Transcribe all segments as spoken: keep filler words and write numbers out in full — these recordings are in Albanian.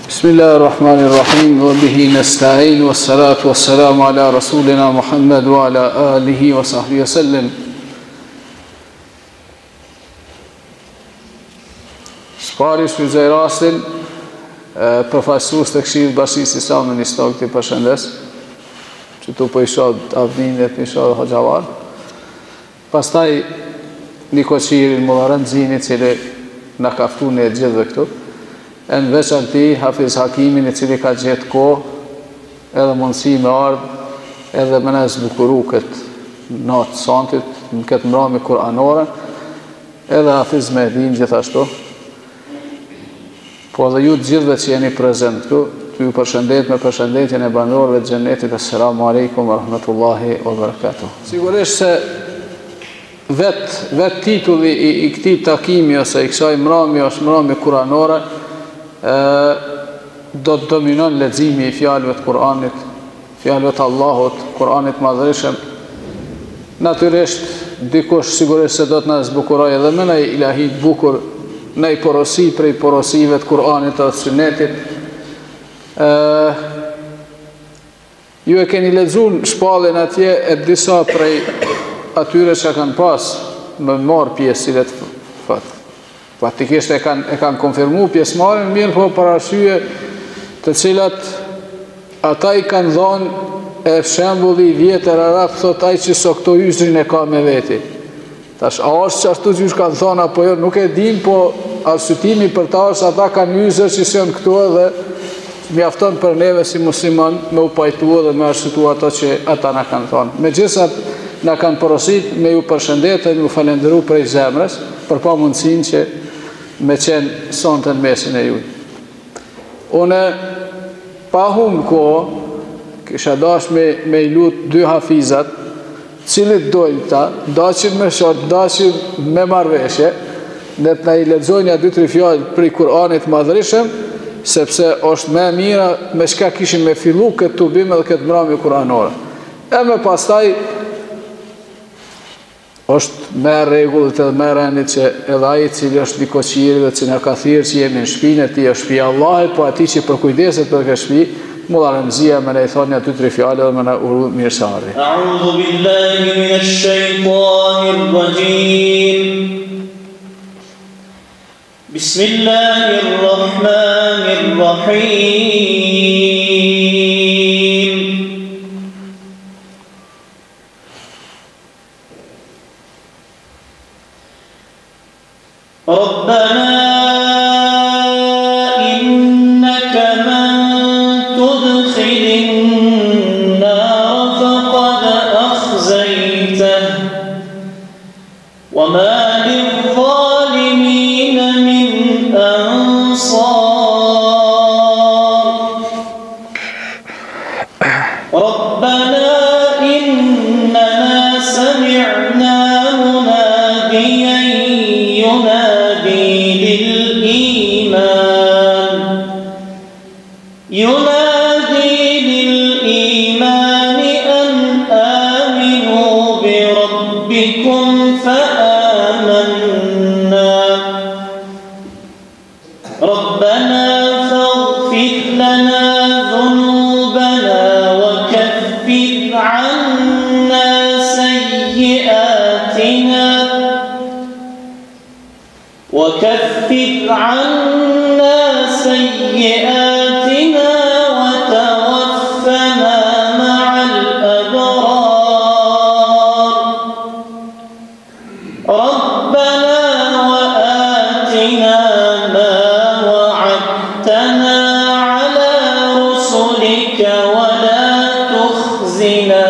بسم الله الرحمن الرحيم وبه نستعين والصلاة والسلام على رسولنا محمد وعلى آله وصحبه وسلم. Spari shfrytëzoj rastin përfaqësues të Këshillit Bashkisë Islame në Istog të përshëndes, që tu po i shoh Avnin dhe i shoh Hoxhavar. Pastaj Nikoqirin Mullaranxhini, i cili na ka ftuar ne gjithë këtu. E në veçanti Hafiz Hakimin, i cili ka gjetë kohë edhe mundësi me ardhë edhe me në zbukuru këtë natë santit, në këtë mbrëmje kuranore, edhe Hafiz Mehdin gjithashtu. Po dhe ju të gjithëve që jeni prezent këtu, të ju përshëndet me përshëndetjen e banorëve të xhennetit. Assalamu alaikum wa rahmatullahi wa barakatuh. Sigurisht se vetë vet titulli i, i këtij takimi ose i kësaj mbrëmje është mbrëmje kuranore, e, do të dominon leximi i fjalëve të Kuranit, fjalëve të Allahut, Kuranit madhërisëm. Natyrisht dikush sigurisht se do të na zbukuroj edhe me një ilahi të bukur, në i porosi prej porosive të Kur'anit dhe Sunetit. E, ju e keni lexuar shpallën atje e disa prej atyre që kanë pas më marë pjesë, cilët fat, faktikisht e kanë, e kanë konfirmu pjesëmarrjen, mirë po për arsye të cilat ata i kanë dhënë e shembulli vjetër arab, thot ai që so këto yzrin e ka me veti. Tash, a është që ashtu që kanë thonë apo jo, nuk e dim, po arsyetimi për ta është ata kanë yzer që janë këtu edhe mjafton për neve si musliman me u pajtu dhe me arsyetu ato që ata na kanë thonë. Megjithëse na kanë porosit me ju përshëndet dhe me ju falendëru prej zemrës për pa mundësin që me qenë sonte në mesin e ju. Une pa humë ko, kisha dash me, me i lut dy hafizat, cilit dojnë ta, daqin me short, daqin me marveshje, dhe të na i lexojnë dy tri fjallë për i Kur'anit madhërishëm, sepse është me mira me shka kishim me fillu këtë tubim edhe këtë mbrëmje kuranore. E me pastaj është me regullët edhe me rënit që edhe ai cili është Nikoqiri dhe që në ka thirë që jemi në shpinë e ti është shpia Allahit, po ati që përkujdeset për këtë shpi, Mullaranxhia me ne i thonë një ty tri fjallë dhe me ne uru mirë se arri. A'udhu billahi minash shaitanir rajim. Bismillahir rahmanir rahim. Rabbana وكفر عنا سيئاتنا وتوفنا مع الأبرار ربنا وآتنا ما وعدتنا على رسلك ولا تخزنا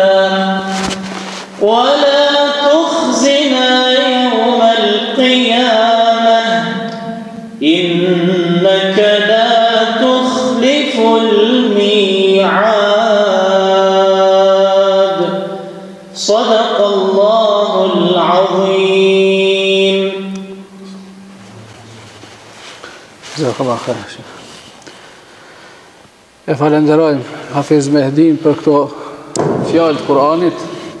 ولا تخزنا يوم القيامة إنك لا تخلف الميعاد صدق الله العظيم. جزاك الله خير. E falenderojmë Hafiz Mehdin për këto fjalë të Kuranit,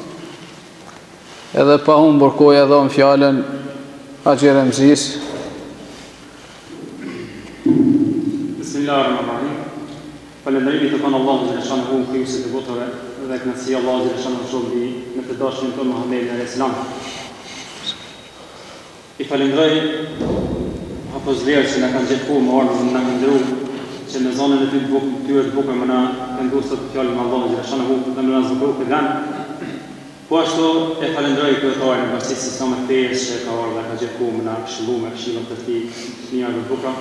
edhe pa humbur kohë dhom fjalën Haxhi Remzis. Bismillahirrahmanirrahim. Falënderimi të kanë Allahu xhaleshanehu krijuesit të botëve dhe kënaqësia Allahu xhaleshanehu shoqëri në të dashurin tonë Muhamedit alayhis salam. I falenderoj apo zlerë që na kanë gjetur më ardhmë në na kanë ndëruar që në zonën e ty të bukë tyre të bukë më na këndu sot fjalën e Allahu xhaleshanehu dhe më na zgjidhur të gan. Po ashtu e falenderoj kryetarin e Bashkisë së Islamet të Perës që ka ardhur dhe ka gjetur më na këshilluar me këshillën të tij fëmijëve të buka.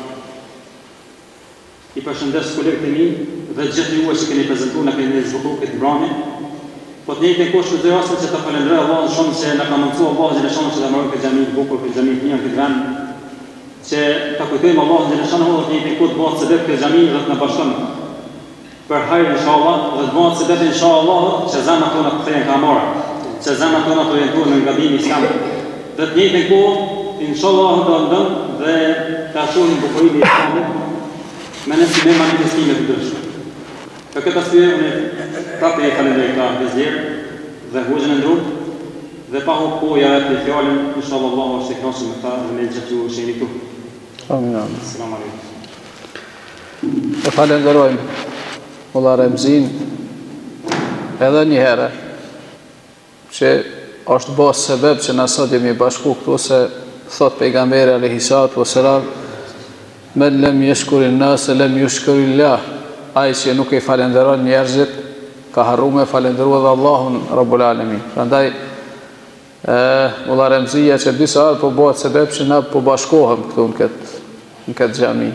I përshëndes kolegët e mi dhe gjithë juve që keni prezentuar në keni zhvulluar këtë brani. Po të njëjtën kohë shpëtoj rastin që ta falenderoj Allahun shumë se na ka mundsuar Allahu xhaleshanehu që ta marrim këtë xhami të bukur, këtë xhami të mirë këtë vend, që ta kujtojmë Allahun xhaleshanehu dhe të njëjtën kohë të bëhet sebeb këtë xhami dhe të na bashkon për hajër inshallah dhe të bëhet sebeb inshallah që zemrat tona të kthehen kamora, që zemrat tona të orientohen në gabimin islam. Dhe të njëjtën kohë inshallah do ndon dhe ta shohim bukurinë e islamit me nësi me manifestime të dërshme. Për këtë arsye, unë prapë e falenderoj këta bezlerë dhe hoxhën e nderuar dhe pa hap kohë ja jap fjalën, inshallah Allahu është i kënaqur me ta dhe me gjithë ju që jeni këtu. Amin. Selam aleikum. E falenderojmë Molla Remzin edhe një herë që është bërë sebeb që na sot jemi bashku këtu se thot pejgamberi alayhi salatu wassalam men lem yashkurin nas lem yushkurillah. Ai që nuk i falenderon njerëzit ka harruar me falendëruar edhe Allahun Rabbul Alamin. Prandaj Molla Remzia që disa herë po bëhet sebeb që na po bashkohem këtu në këtë në këtë xhami.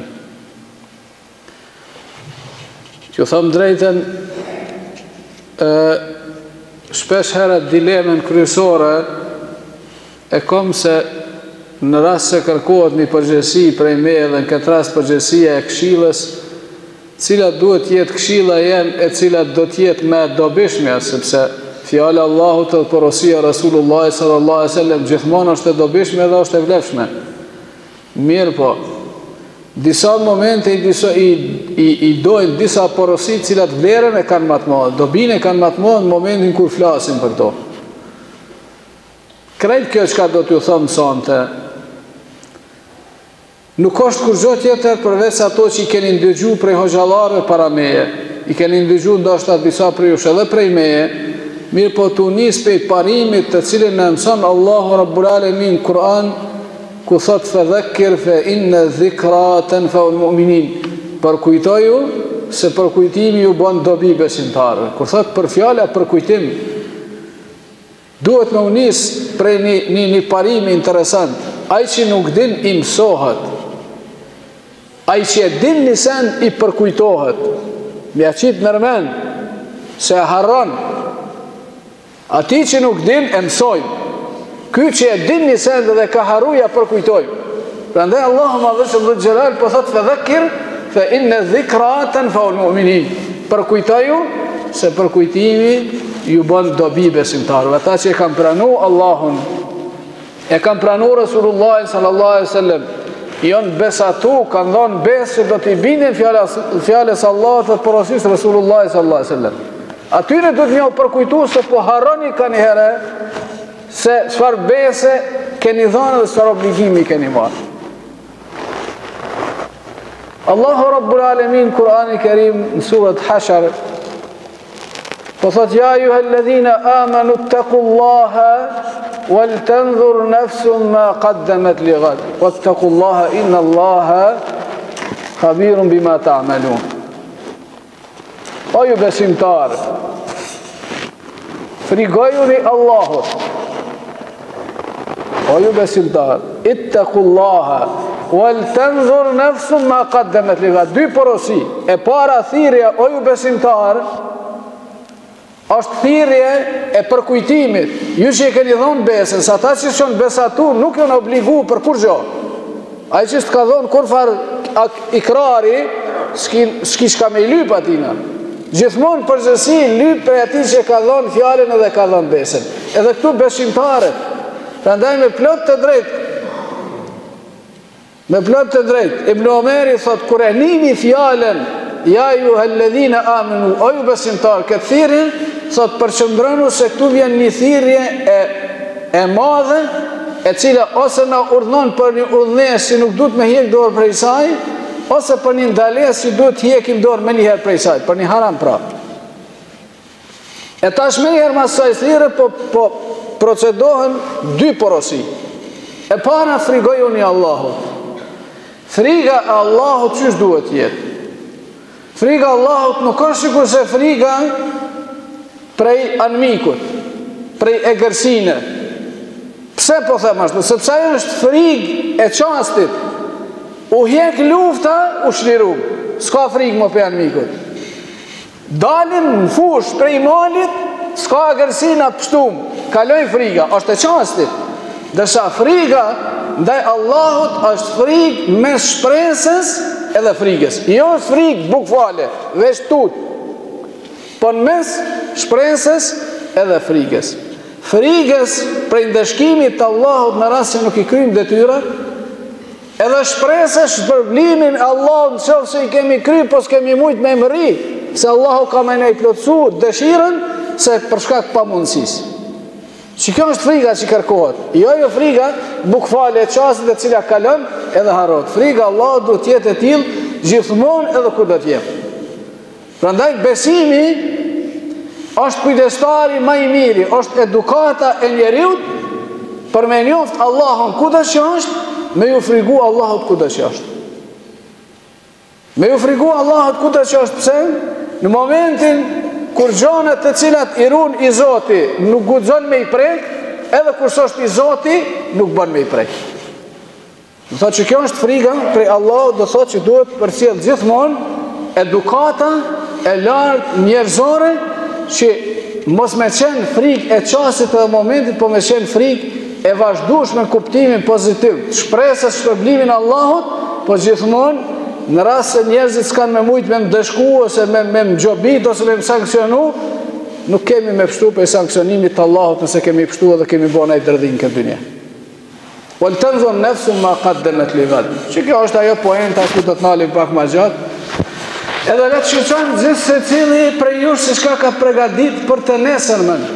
Që thëmë drejten, e, shpesh herët dilemën kryesore e kom se në rast se kërkohet një përgjegjësi prej meje dhe në këtë rast përgjegjësia e këshillës, cilat duhet jetë këshilla jenë e cilat do të jetë me dobishmja, sepse fjala Allahut dhe porosia Rasulullah sallallahu alaihi wasallam gjithmonë është e dobishme dhe është e vlefshme. Mirë po, disa momente i, disa, i, i, i dojnë disa porosit cilat vlerën e kanë matë madhe, dobinë e kanë matë madhe në momentin kur flasin për to. Krejt kjo që ka do t'ju thëmë sante, nuk është kur gjë tjetër përveç ato që i keni ndëgju prej hoxhallarëve para meje, i keni ndëgju ndoshta disa prej jush edhe prej meje, mirë po t'u nis pej parimit të cilin në mëson Allahu Rabbul Alamin Kur'an, ku thot fadhakkir fa inna dhikra tanfa'ul mu'minin. Përkujtoju se përkujtimi ju bën dobi besimtarëve. Kur thot për fjala përkujtim, duhet me u nis prej një, një, një parimi interesant. Ai që nuk din i mësohet. Ai që e din një sen i përkujtohet. Mja qitë nërmen se e harron. Ati që nuk din e mësojnë. Ky që e din një send dhe ka haruja përkujtojmë. Prandaj Allahu madhëshëm dhe gjelal po thot fadhakkir fa inna dhikra tanfa'ul mu'minin. Përkujtoju se përkujtimi ju bën dobi besimtarëve. Ata që e kanë pranu Allahun, e kanë pranu Rasulullah sallallahu alaihi wasallam, janë besatu, kanë dhënë besë që do t'i binin fjalës Allahut dhe porosisë Rasulullah sallallahu alaihi wasallam. Atyre do të më përkujtu se po harroni kanë herë se çfarë bese keni dhënë dhe çfarë obligimi keni marrë. Allahu Rabbul Alamin Kur'ani Kerim në surat Hashar po thot ja ayyuhalladhina amanu ittaqullaha wal tanzur nafsun ma qaddamat lighad wattaqullaha inna Allaha khabirun bima ta'malun. O ju besimtarë, frigojuni Allahut. O ju besimtar, ittaqullaha wal tanzur nafsun ma qaddamat lighad. Dy porosi. E para thirrja o ju besimtar është thirrje e përkujtimit. Ju që e keni dhënë besën, sa ata që janë besatur nuk janë obliguar për kur gjë. Ai që s'ka dhënë kur far ikrari, s'ki shka me i lyp atina. Gjithmonë përgjësi lyp për ati që ka dhënë fjalën edhe ka dhënë besën. Edhe këtu besimtarët prandaj me plot të drejt me plot të drejt Ibn Omeri thot kur e nini fjalën ja ju halladhina amanu o ju besimtar këtë thirrje thot përqëndronu se këtu vjen një thirrje e, e madhe e cila ose na urdhnon për një udhënes që nuk duhet me hjek dorë prej saj ose për një ndalesë që duhet të hekim dorë më njëherë prej saj, për një haram pra. E tash më njëherë mas saj thire, po, po procedohen dy porosi. E para frigojuni Allahut. Friga Allahut qysh duhet jetë? Friga Allahut nuk është sikur se friga prej anmikut, prej egërsine. Pse po them ashtu? Sepse ajo është frigë e çastit. U hjek lufta, u shlirum. S'ka frigë më për anmikut. Dalim në fush prej malit, s'ka egërsina pështum. Kaloj friga, është e çastit. Dërsa friga ndaj Allahut është frigë mes shpresës edhe frigës. Jo është frigë bukfale, veç tut. Po në mes shpresës edhe frigës. Frigës prej ndëshkimit të Allahut në rast që nuk i kryjmë detyra, edhe shpresës shpërblimin Allahut në qoftë se i kemi kry, po s'kemi mujt me mëri, se Allahu ka me ne i plotësu dëshirën se për shkak pamundësisë. Që kjo është friga që kërkohet. Jo jo friga bukfale e çastit e cila kalon edhe harrot. Friga Allah do të jetë e tillë gjithmonë edhe kur do të jetë. Prandaj besimi është kujdestari më i miri, është edukata e njeriu për me njoft Allahun kudo që është, me ju frigu Allahut kudo që është. Me ju frigu Allahut kudo që është, pse? Në momentin kur gjonët të cilat i ruan i Zoti nuk guxon me i prek, edhe kur s'është i Zoti nuk bën me i prek. Do thotë që kjo është friga prej Allahut, do thotë që duhet përcjell gjithmonë edukata e lartë njerëzore, që mos me qenë frikë e çastit edhe momentit, po me qenë frikë e vazhdueshme në kuptimin pozitiv, shpresës shpërblimin Allahut, po gjithmonë në rast se njerëzit s'kan me mujt me më dëshku, ose me më gjobit, ose me më sanksionu, nuk kemi me pështu për sanksionimit të Allahut nëse kemi pështu edhe kemi bona i dërdhin këtë dynje. Wal tanzur nafsun ma qaddamat li ghad. Që kjo është ajo poenta ku do të nalim pak më gjatë. Edhe le të shqyrtojmë gjithë se cili prej jush si shka ka pregadit për të nesërmen.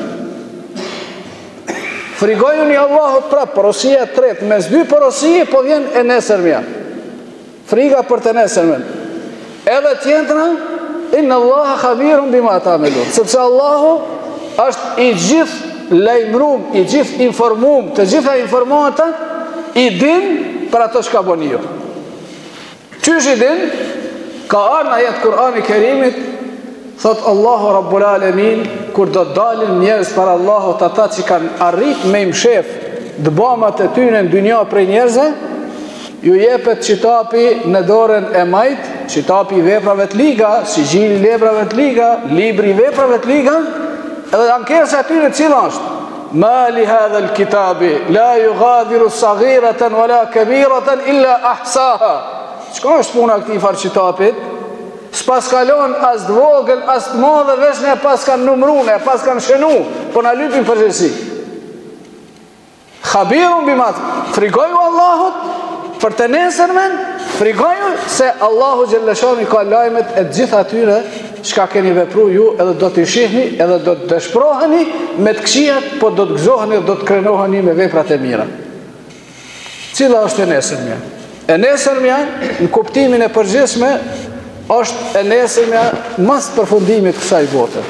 Frigojuni Allahut prap, porosia tretë, mes dy porosie po vjen e nesërmja. Friga për të nesërmen. Edhe tjetra, inna Allaha khabirun bima ta'malun. Sepse Allahu është i gjithë lajmërum, i gjithë informum, të gjitha informata, i din për ato çka boni ju. Qysh i din? Ka arë në ajet Kur'ani Kerimit, thot Allahu Rabbul Alamin, kur do të dalin njerëz para Allahut, ata që kanë arrit me i mshef dëbamat e tyne në dynja prej njerëzve, ju jepet qitapi në dorën e majt, qitapi i veprave të liga, sigjili i veprave të liga, libri i veprave të liga, edhe ankesa e tyre cila është: ma li hadha al-kitabi la yughadiru saghiratan wala kabiratan illa ahsaha. Çka është puna këtij farqitapit? S'pas kalon as të vogël, as të madhe, veç ne pas kanë numrune, pas kanë shenu, po na lypin përgjithësi. Khabirun bima, frigoju Allahut për të nesërmen, frigoju se Allahu xhellashani ka lajmet e gjitha atyre çka keni vepruar ju, edhe do t'i shihni, edhe do të dëshpëroheni me të këqijat, po do të gëzoheni, do të krenoheni me veprat e mira. Cila është e nesërmja? E nesërmja, në kuptimin e përgjithshme, është e nesërmja mas përfundimit kësaj bote.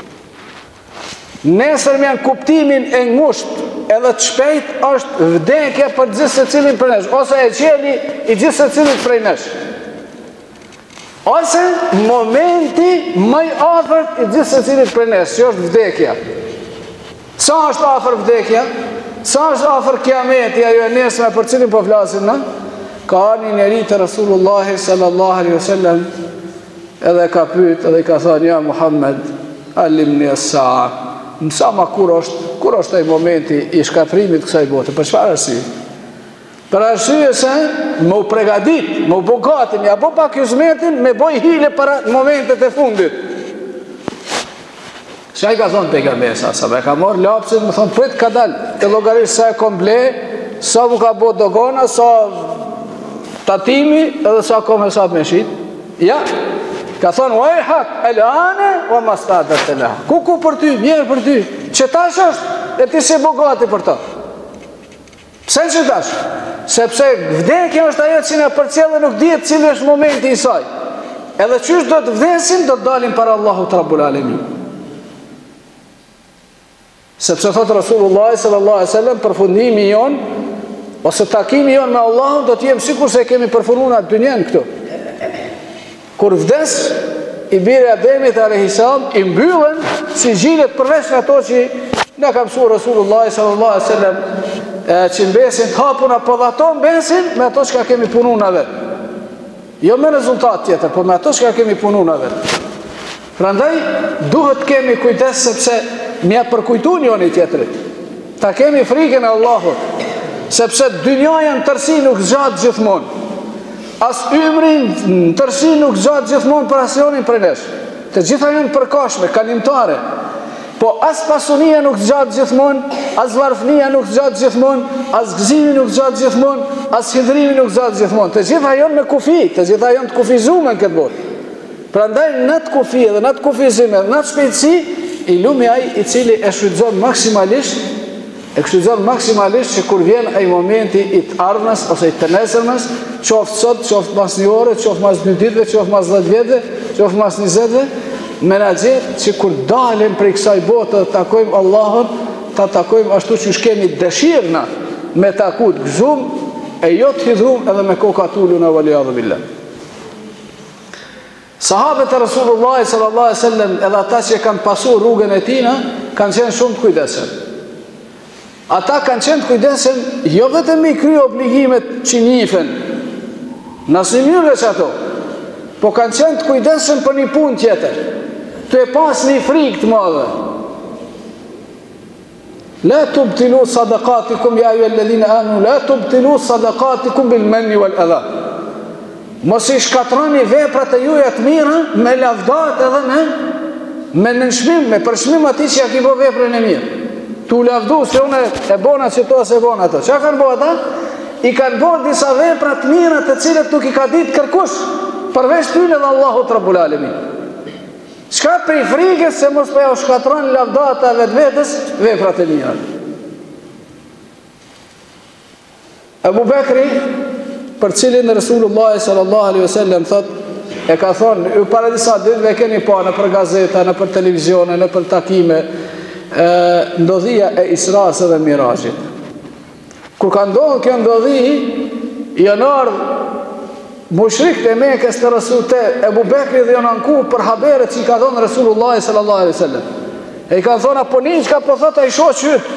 Nesërmja në kuptimin e ngusht edhe të shpejt është vdekja për gjithë se cilin për nesh, ose e qeli i gjithë se cilin për nesh. Ose momenti më i afërt i gjithë se cilin për nesh, që është vdekja. Sa është afër vdekja? Sa është afër kiameti, ajo e nesërmja për cilin po flasim në? Ka arë një njeri të Rasulullahi sallallahu alaihi wasallam, edhe ka pyet, edhe ka thënë: ja Muhammed, allimni as-sa'a. Mësa ma kur është, kur është ai momenti i shkatrimit kësaj bote? Për çfarë arsye? Për arsye se më u pregadit, më u bogatin, ja bo pak hizmetin, me boj hile para momentet e fundit. Që ai ka thonë pejgamberi sa sa, ka marrë lapsin, më thonë prit ka dal, të llogarisë sa e komble, sa mu ka bo dogona, sa tatimi, edhe sa kome sa me shit. Ja, ka thonë, oj hak, elane, o mastadat e laha. Ku ku për ty, mjerë për ty, që tash është, e ti si bogati për ta. Pse që tash? Sepse vdekja është ajo që na përcjell dhe nuk dihet cili është momenti i saj. Edhe çysh do të vdesim, do të dalim para Allahut Rabbul Alamin. Sepse thot Rasulullah sallallahu alaihi wasallam, përfundimi jon ose takimi jon me Allahun do të jem sikur se kemi përfunduar atë dynjen këtu. Kur vdes i biri Ademit alayhis salam i mbyllen sigjilet përveç ato që na ka mësuar Rasulullah sallallahu alaihi wasallam, që mbesin të hapun apo dhe ato mbesin me ato që kemi punu në vetë. Jo me rezultat tjetër, po me ato që kemi punu në vetë. Prandaj, duhet kemi kujdes sepse mja përkujtu njoni tjetërit. Ta kemi frikën e Allahut, sepse dynjaja në tërsi nuk zgjatë gjithmonë. As ymrin në tërsi nuk zgjatë gjithmonë për asionin për nesh. Të gjitha janë përkashme, kalimtare. Po as pasunia nuk zgjatë gjithmonë, as varfënia nuk zgjatë gjithmonë, as gëzimi nuk zgjatë gjithmonë, as hidhrimi nuk zgjatë gjithmonë. Të gjitha janë me kufi, të gjitha janë të kufizume në këtë botë. Prandaj në të kufi dhe në të kufizime dhe në të shpejtësi, i lumi ai i cili e shfrytëzon maksimalisht, e shfrytëzon maksimalisht që kur vjen ai momenti i të ardhmes ose i të nesërmes, qoftë sot, qoftë mas një ore, qoftë mas një ditëve, qoftë mas dhjetë vjetëve, qoftë mas njëzetëve, menaxher që kur dalim prej kësaj bote të takojmë Allahun, ta takojmë ashtu që shkemi dëshirë na me takut gëzum e jo të hidhum edhe me koka tullu në waliyadhu billah. Sahabët e Rasulullah sallallahu alaihi wasallam edhe ata që kanë pasur rrugën e tina kanë qenë shumë të kujdesshëm. Ata kanë qenë të kujdesshëm jo vetëm i kry obligimet që njihen në asnjë mënyrë që ato, po kanë qenë të kujdesshëm për një punë tjetër, të e pas një frikë të madhe. La tubtilu sadaqatikum ya ayyuhalladhina amanu la tubtilu sadaqatikum bil manni wal adha. Mos i shkatroni veprat e juaja të mira me lavdat edhe me me nënshmim, me përshmim atij që ja ki bë veprën e mirë. Tu lavdu se unë e bona që to se bona ato. Çka kanë bërë ata? I kanë bërë disa vepra të mira të cilat nuk i ka ditë kërkush përveç tyre dhe Allahut Rabbul Alamin. Çka prej frikës se mos po ja shkatron lavdata vetë vetës veprat e mira. Abu Bekri, për cilin Rasulullah sallallahu alaihi wasallam thot, e ka thonë, ju para disa ditëve keni pa në për gazeta, në për televizione, në për takime, e, ndodhia e Isras dhe Mirajit. Kur ka ndodhë kjo ndodhi, janë ardhë mushrikët e Mekës të Rasul të Ebu Bekri dhe janë anku për haberet që i ka thonë Rasulullah sallallahu alaihi wasallam. E i ka thonë, apo një që ka po thotë a i shohë qytë.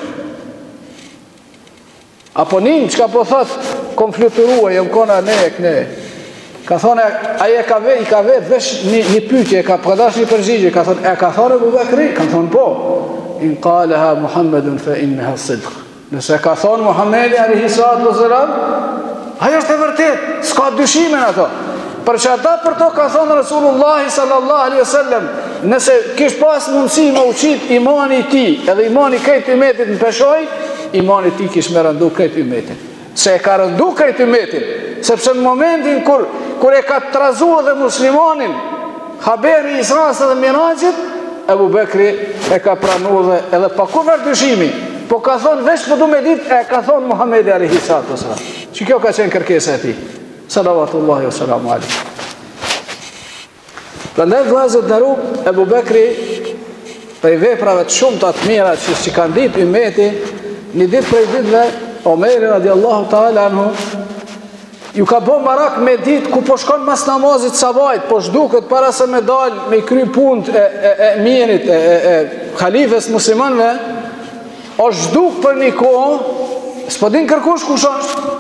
Apo një që ka po thotë, kom fluturua, jem kona ne e këne. Ka thonë, aje ka vetë, i ka vetë vesh një, një pytje, ka përdash një përgjigje, ka thonë, e ka thonë Ebu Bekri? Ka thonë, po. In qaleha Muhammedun fe inneha sidq. Nëse ka thonë Muhammedi alaihi salatu wassalam, ajo është e vërtet, s'ka dyshimin ato. Për që ata për to ka thonë Rasulullah sallallahu alaihi wasallam, nëse kish pas mundësi me uqit imani ti, edhe imani këtë umetit në peshoj, imani ti kish me rëndu këtë umetit. Se e ka rëndu këtë umetit, sepse në momentin kur, kur e ka trazu edhe muslimonin, haberi Isras dhe Mirajit, Ebu Bekri e ka pranu dhe edhe pa kurvar dyshimi, po ka thonë vesh për du me dit, e ka thonë Muhammedi alaihi salatu wassalam. Që kjo ka qenë kërkesa e ti. Salavatullahi wa salamu alaihi. Prandaj vëllezër nderu, Ebu Bekri prej veprave të shumta të mira që si kanë ditë umeti, një ditë prej ditëve Omeri radiallahu ta'ala anhu ju ka bo marak me ditë ku po shkon mas namazit sabajt, po shduket para se me dal me kry punt e, e, e mirit, e, e, e khalifes muslimanve, o shduk për një kohë, s'po din kërkush kush është.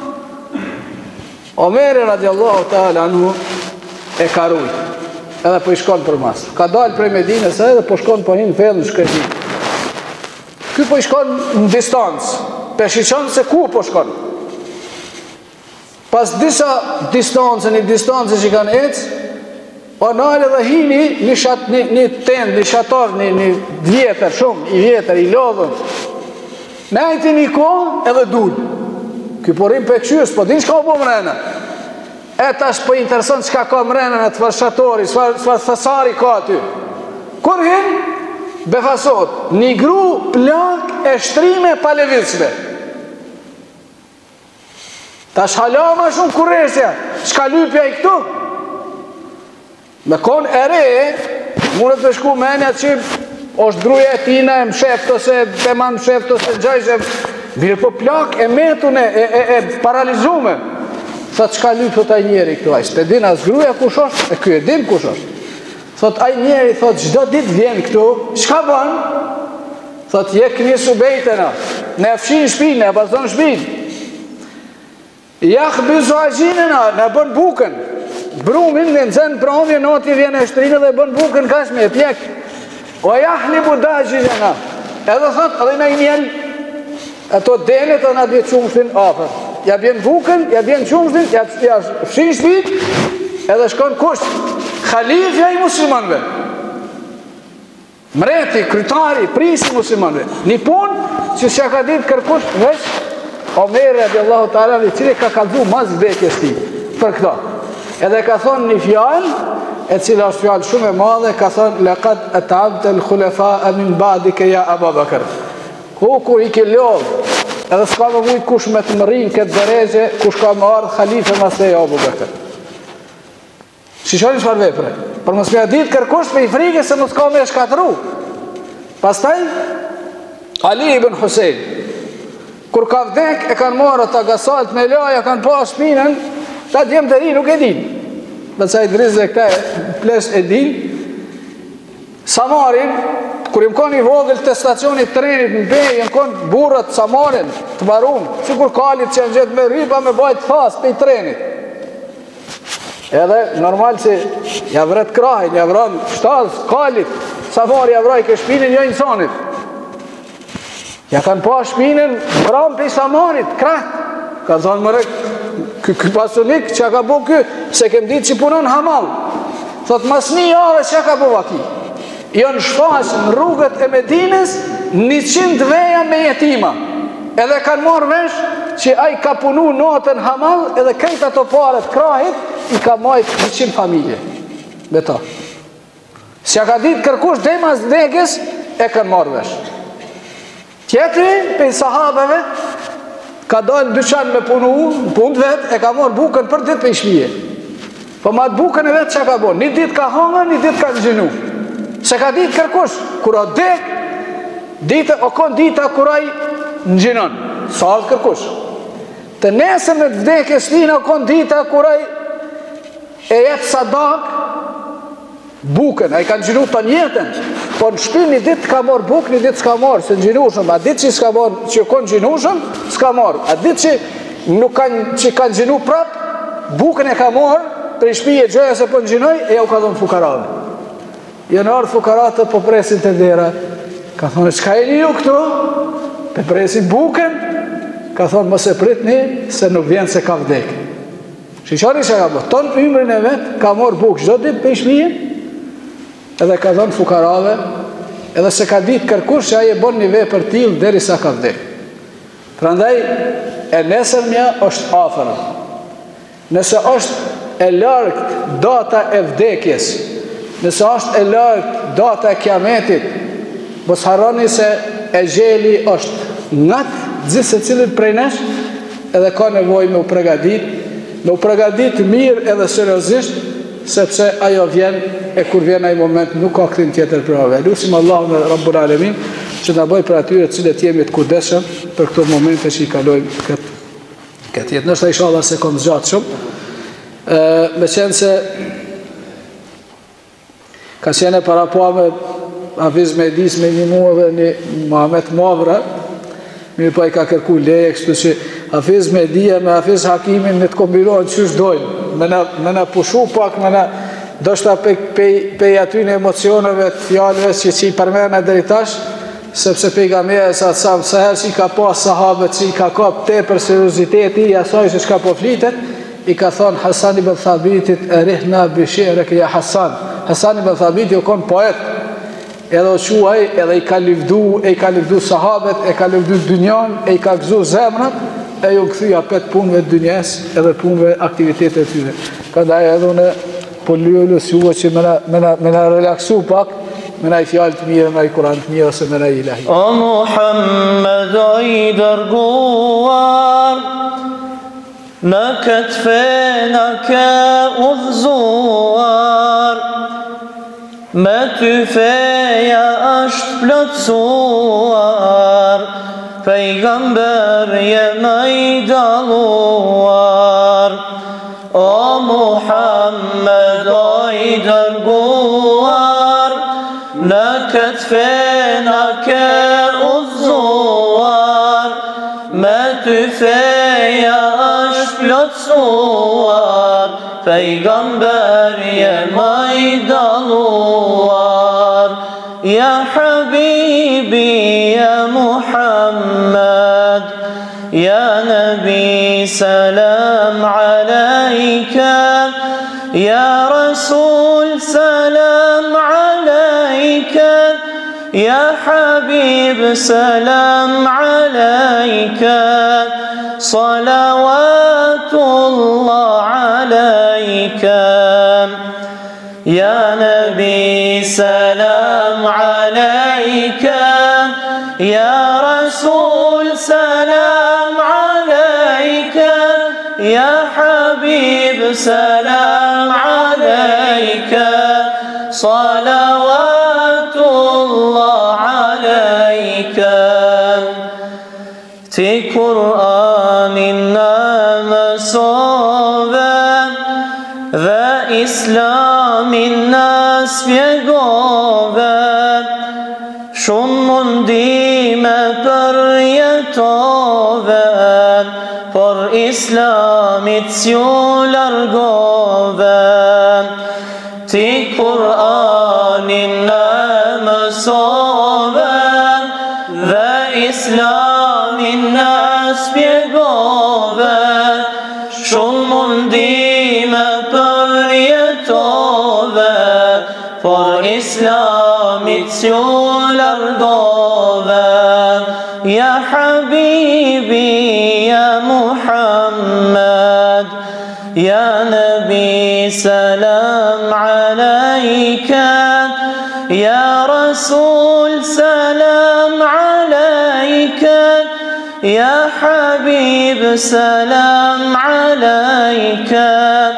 Omeri radiallahu ta'ala anhu e ka rujt, edhe po i shkon për mas. Ka dal prej Medinës edhe po shkon po hinë fellë në shkretin. Ky po i shkon në distancë, peshiqon se ku po shkon. Pas disa distancë, një distancë që kanë ecë, o nalë dhe hini një, shat, një, një tend, një shatar, një, një vjetër shumë, i vjetër, i lodhën. Nejti një kohë edhe dulë. Ky porim për këqyës, po din shka u bo mrena. E tash po intereson qka ka mrena në të farshatori, sfar thësari ka aty. Kur hinë? Befasot, një gru plak e shtrime pa levizshme. Ta shhala ma shumë kurresja, shka lypja i këtu? Me kon e re, mundet me shku menja që është gruja e tina, e msheft ose e man msheft ose gjajsh, virë po plak e metune, e, e, e paralizume. Thot çka lyp thot ai njeri këtu, ai s'e din as gruaja kush është, e ky e din kush është. Thot ai njeri thot çdo ditë vjen këtu, çka bën? Thot je këni subejtena, ne fshin shpinë, ne pazon shpinë. Jakhbizu ajinena, ne bën bukën. Brumin në nxën provje, noti vjen e shtrinë dhe bën bukën kaç me pjek. O jahlibu dajinena. Edhe thot edhe në miel ato delet anë atë çumshin afër. Ja bjen bukën, ja bjen qumshtin, ja, ja fshin shpit, edhe shkon kush? Khalifja i muslimanve. Mreti, krytari, prisi muslimanve. Një pun që s'ja ka ditë kërkush veç Omeri radiallahu ta'ala i cili ka kaldu mas vdekjes ti për këto. Edhe ka thonë një fjallë, e cila është fjallë shumë e madhe, ka thonë laqad at'abta al-khulafa'a min ba'dika ya Abu Bakr. Ku kur i ke lodhë, edhe s'ka më mujtë kush me të mërinë këtë dërezhe, kush ka më ardhë khalife mas të e Abu Bakr. Shishoni çfarë vepre? Për mos me ditë kërkush me i frike se mos ka me e shkatru. Pastaj, Ali ibn Husein, kur ka vdek, e kanë marrë të gasalt me laja, kanë pa shpinën, ta djemë të ri nuk e din. Bëca i drizë dhe këta plesh e din. Samarin, kur im kon i vogël të stacionit trenit në bej, im kon burët Samarin të barun, që kur kalit që në gjithë me riba me bajt fast pe i trenit. Edhe normal që ja vret krahin, ja vran shtaz, kalit, Samari ja vraj ke shpinin jo insanit. Ja kanë pa shpinin vram pe i Samarit, krat. Ka zonë mëre, kë pasunik që ka bu kë, se kem ditë që punon hamal. Thot mas një jave që ka bu aki. Jo në shfaq në rrugët e Medinës njëqind veja me jetima. Edhe kanë marrë vesh që ai ka punu natën hamal edhe krejt ato paret krahit i ka majt njëqind familje. Beta. Si ka ditë kërkush dhe mas vdekjes e kanë marrë vesh. Tjetëri për sahabeve ka dojnë dyqan me punu, në punë vetë e ka marrë bukën për ditë për i shmije. Po ma të bukën e vetë që ka bo, një ditë ka hangën, një ditë ka në gjinu. Se ka ditë kërkush, kura dek, ditë, o kon dita kuraj në gjinon, sa alë kërkush. Të nesër në të vdekje stina, o kon dita kuraj e jetë sadak, bukën, a i kanë gjinu të njetën, po në shpinë një ditë ka morë bukë, një ditë s'ka morë, se në gjinushëm, a ditë që s'ka morë, që konë gjinushëm, s'ka morë, a ditë që nuk kanë, që kanë gjinu prapë, bukën e ka morë, për i shpije gjëja se po në gjinoj, e ja u ka dhonë fukarave. Jënë ardhë fukarate po presin të dera, ka thonë, qka e një ju këtu? Pe presin bukën, ka thonë, mos e pritni, se nuk vjenë se ka vdekë. Shishari që ka bërë, tonë ymrin e vetë, ka morë bukë, çdo ditë për i shpije, edhe ka dhënë fukarave, edhe se ka ditë kërkush që aje bon një vej për tilë deri sa ka vdek. Prandaj, e nesërmja është aferë. Nëse është e largët data e vdekjes, nëse është e largët data e kiametit, mos harroni se e gjeli është ngatë gjithë se cilin prej nesh, edhe ka nevoj me u pregadit, me u pregadit mirë edhe seriozisht, sepse ajo vjen e kur vjen ai moment nuk ka kthim tjetër për ave. Lusim Allahun e Rabbul Alamin që na bëj për atyre të cilët jemi të kujdesshëm për këto momente që i kalojmë këtë këtë jetë. Nështë inshallah se kom zgjatë shumë. Ë me qenë se ka qenë para po me Hafiz Medis me një mua dhe një Muhammed Mavra, mirë po i ka kërku leje, kështu që Hafiz Media me Hafiz Hakimin në të kombinohen qysh dojnë, me na, me na pushu pak, me na do shta pe, pe, pe aty në emocioneve të fjallëve që që i përmena dheri tash, sepse pejgamberi sa të samë sa herë që i ka pas sahabët që i ka kap te për serioziteti i asaj që shka po flitet, i ka thonë Hasan ibn Thabitit e rihna bishire këja Hasan. Hasan ibn Thabiti u konë poet, edhe o quaj, edhe i ka livdu, e i ka livdu sahabet, e ka livdu dynjan, e i ka gëzu zemrat, e ju këthyja pet punëve të dynjes, edhe punëve aktivitetet të tyre. Këndaj edhe une po lullu si uve që me na relaksu pak, me na i fjallë të mirë, me na i kuran të mirë, ose me na i ilahi. O Muhammed o i dërguar, në këtë fe në ke udhëzuar, me ty feja është plotësuar, pejgamber je më i dalluar. O Muhammed, o i dërguar, në këtë fe në ke udhëzuar, me ty feja është plotësuar, pejgamber je më i dalluar. Ya Habibi, ya Muhammad, ya Nabi, salam alayka, ya Rasul, salam alayka, ya Habib, salam alayka, salawatullah alayka. Ya Nabi, salam alayka, ya Rasul, salam alayka, ya Habib, salam alayka, salawatullah alayka. Ti Kur'anin në mësove dhe Islamin në spjegove, shumë mundime përjetove, por Islamit s'ju largove. Ti Kur'anin në mësove dhe Islamin në spjegove, shumë mundime përjetove, por Islamit s'ju largove. Ya Habibi, ya Muhammad, ya Nabi, salam alayka, ya Rasul, salam alayka, ya Habib, salam alayka,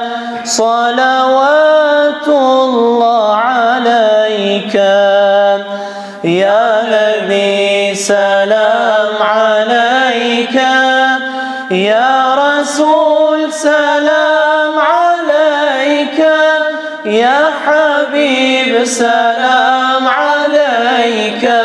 salawatullah alayka. Ya Nabi, salam alayka, ya Rasul, salam alayka, ya Habib, salam alayka,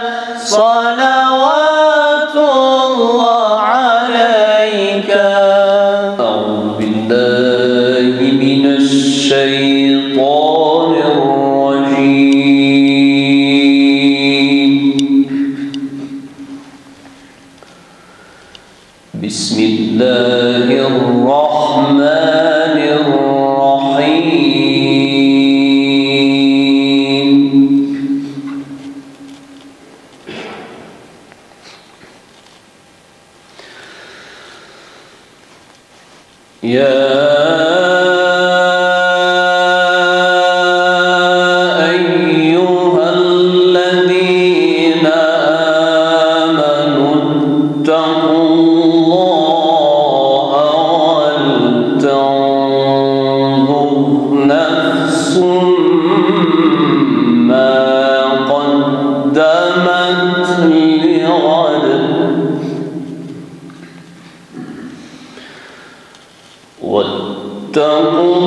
salawatullah alayka. A'udhu billahi minash shaytanir rajim. Bismillahir rahmanir rahim. Ya ayyuhalladhina amanu ittaqullaha wal tanzur nafsum ma qaddamat lighad. واتقوا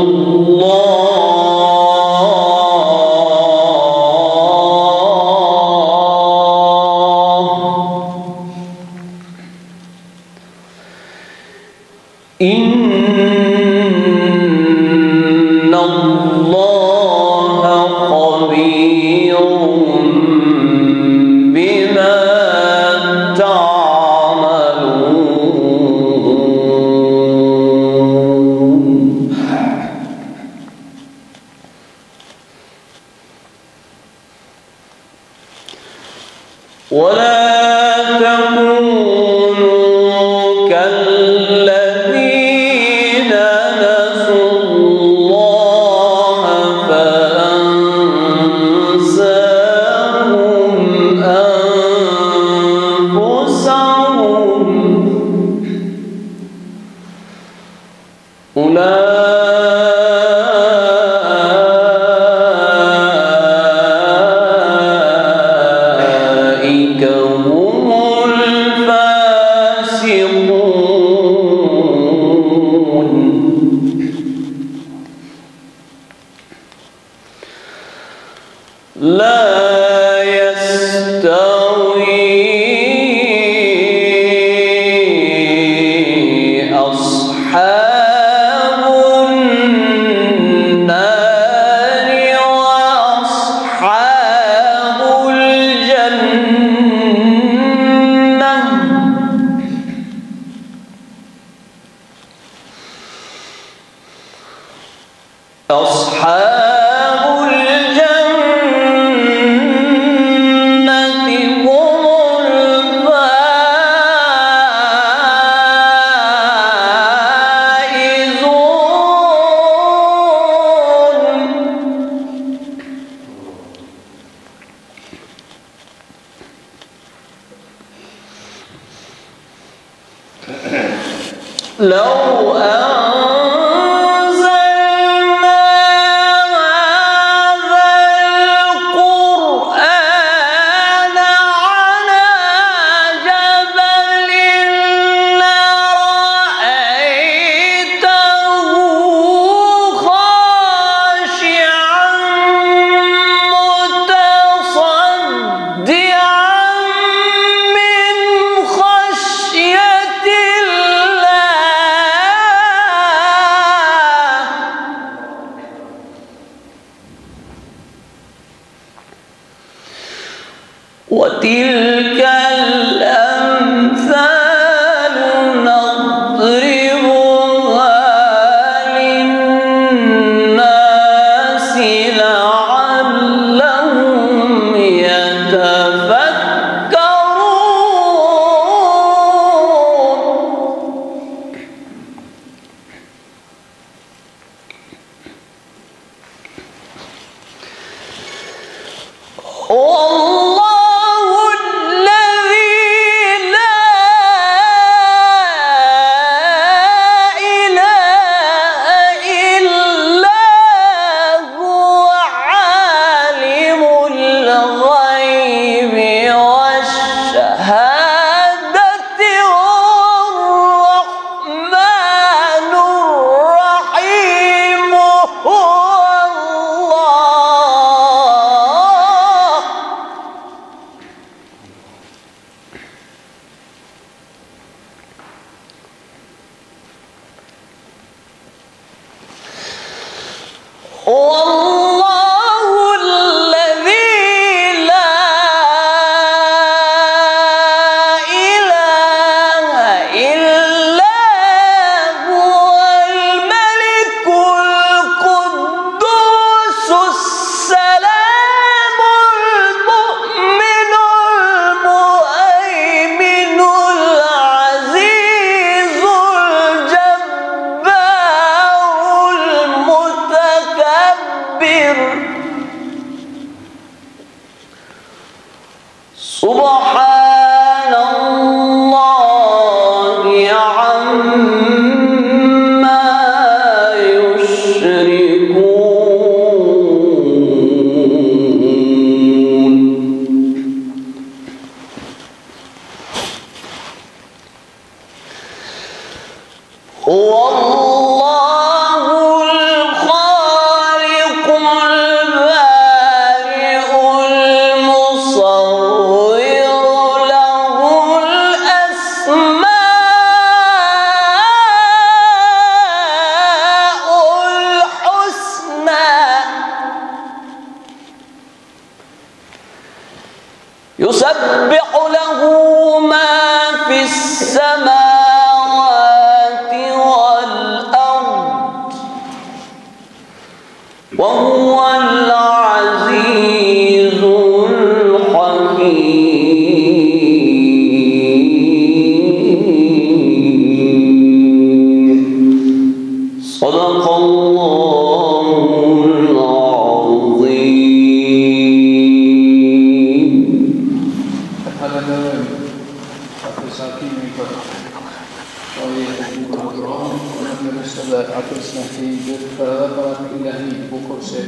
الله إن الله خبير بما ولا تكونوا كالذين نسوا الله فأنساهم أنفسهم لا يستوي أصحاب النار وأصحاب الجنة أصحاب لو أنزلنا هذا القرآن على جبل لرأيته خاشعا متصدعا من خشية وتلك الأمثال نضربها للناس لعلهم يتفكرون والله الذي لا إله إلا هو الملك القدوس السلام المؤمن المهيمن العزيز الجبار المتكبر سبحان الله عما يشركون هو الله الخالق البارئ المصور له الأسماء الحسنى يسبح له ما في السماوات والأرض وهو العزيز الحكيم صدق الله العظيم. Atësna fi gjithë përëdhërat ilahi bukur se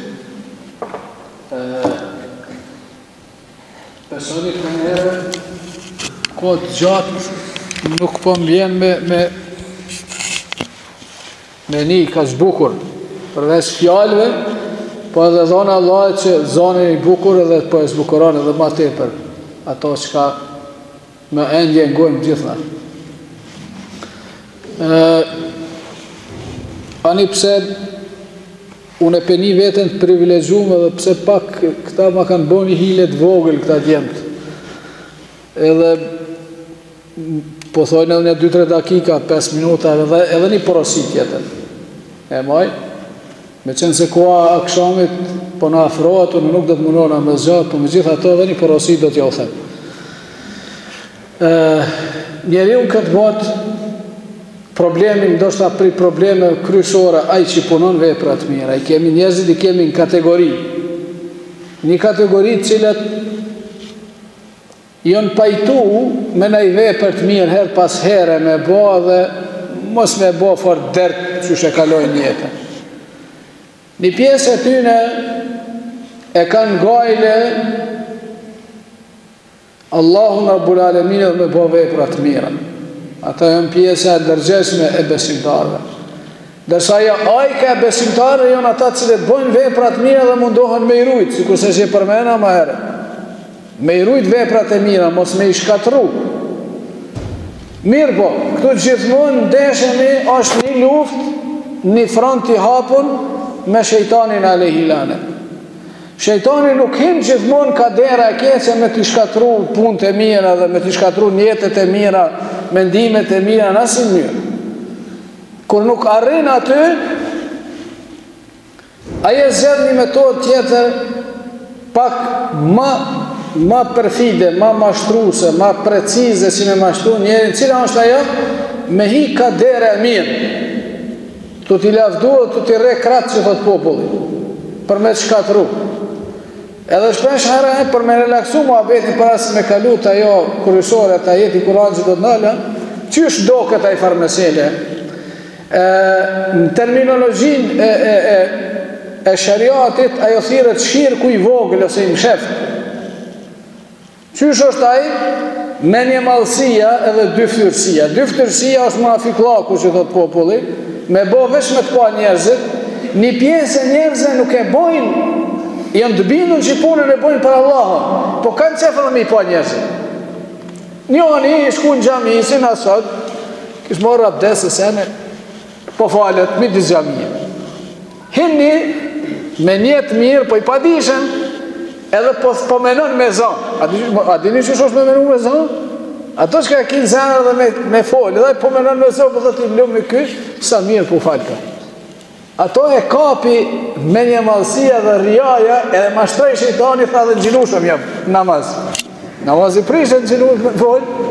personit me njerë kohët gjatë nuk po m'vjen me me me një ka zbukur përveç fjallëve po edhe dhona Allah që zonin i bukur edhe po e zbukuron edhe ma tepër ato që ka me endje ngojmë gjithna. Ani pse unë e peni vetën të privilegjume dhe pse pak këta ma kanë bo një hilet vogël këta djemët. Edhe po thojnë edhe një dy tre dakika, pesë minuta edhe, edhe një porosit jetën. E maj, me qenë se koha akshamit po në afroat, unë nuk do të mundona me zgjatë, po me gjitha ato edhe një porosit do t'ja u them. Njeri unë këtë botë problemin, ndoshta pri probleme kryesore, ai që punon vepra të mira, i kemi njerëzit, i kemi në kategori. Një kategori të cilat janë pajtu me nëj vepër të mirë her pas here me bo dhe mos me bo fort dert që shë kalojnë jetën. Një pjesë e tyne e kanë gajle Allahun Rabbul Alamin dhe me bo vepra të mira. Ata janë pjesë e ndërgjeshme e besimtarëve. Dërsa ja ajka e besimtarëve janë ata cilët bojnë veprat mira dhe mundohen me i rujtë, si kurse që përmena ma ere. Me i rujtë veprat e mira, mos me i shkatru. Mirë po, këtu gjithmonë ndeshemi është një luft, një front i hapun me shejtanin alejhilane. Shejtani nuk hin gjithmonë ka dera e keqe me t'i shkatru punët e mira dhe me t'i shkatru njetet e mira, mendimet e mira në asin mirë. Kur nuk arrin aty, aje zedh një metodë tjetër pak ma, ma perfide, ma mashtruse, ma precize si me mashtru njerin, cila është ajo? Me hi ka dera e mirë. Tu t'i lavduhet, tu t'i re kratë që thot populli, për me të shkatru. Edhe shpesh herë e për me relaksu mua betin për asë me kalu të ajo kërësore të ajeti Kur'an që do të nëllë, qysh do këta i farmesele? Në terminologjin e, e, e, e shariatit, ajo thirët shirë ku i vogël ose i msheft. Qysh është aj? Menje malësia edhe dyftyrësia. Dyftyrësia është munafiklaku që do të populli, me bo vesh me të pa njerëzit, një pjesë e njerëzve nuk e bojnë, janë të bindur që punën e bojnë për Allahën, po kanë qefë dhe mi pa njerëzit. Njoni i shku në gjami, si në asot, kishë morë abdesë e sene, po falet, mi disë gjami. Hinni, me njetë mirë, po i padishen, edhe po, po menon me zonë. A dini që shosh me menon me zonë? Ato që ka kinë zanër dhe me, me folë, edhe po menon me zonë, po dhe t'i lumë me kysh, sa mirë po falë ka. Ato e kapi me një malësia dhe rjaja, edhe ma shtrej shejtani tha dhe në gjinushëm jam namaz. Namaz i prishë në gjinushëm me folë.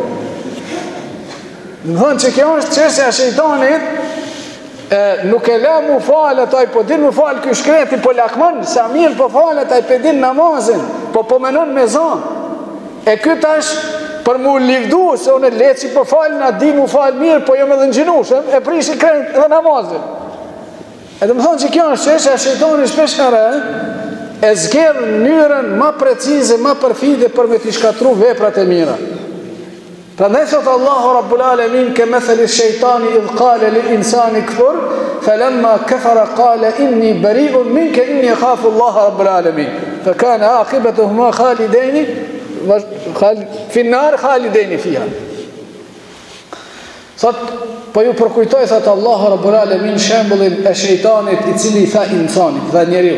Në thënë që kjo është qështja shejtanit, e, nuk e le mu falë, taj po din mu falë kjo shkreti po lakmën, sa mirë po falë, taj pe din namazin, po po menon me zonë. E këtë është për mu livdu, se unë e le që po falë, na di mu falë mirë, po jam edhe në gjinushëm, e prishi krejt dhe namazin. E të më thonë që kjo është qeshja shejtoni shpeshare, e zgjedh njërën ma precize, ma perfide për me t'i shkatru veprat e mira. Pra ne thot Allahu Rabbul Alamin ke methali shejtani idh kale li insani këfur, felemma kefara kale inni beriun minke inni khafu Allahu Rabbul Alamin. Fe kane akibetu huma khalidejni, finnar khalidejni fija. Thot, po ju përkujtoj, thot Allahu Rabbul Alamin shembullin e shejtanit i cili i tha insanit, dhe njeriu.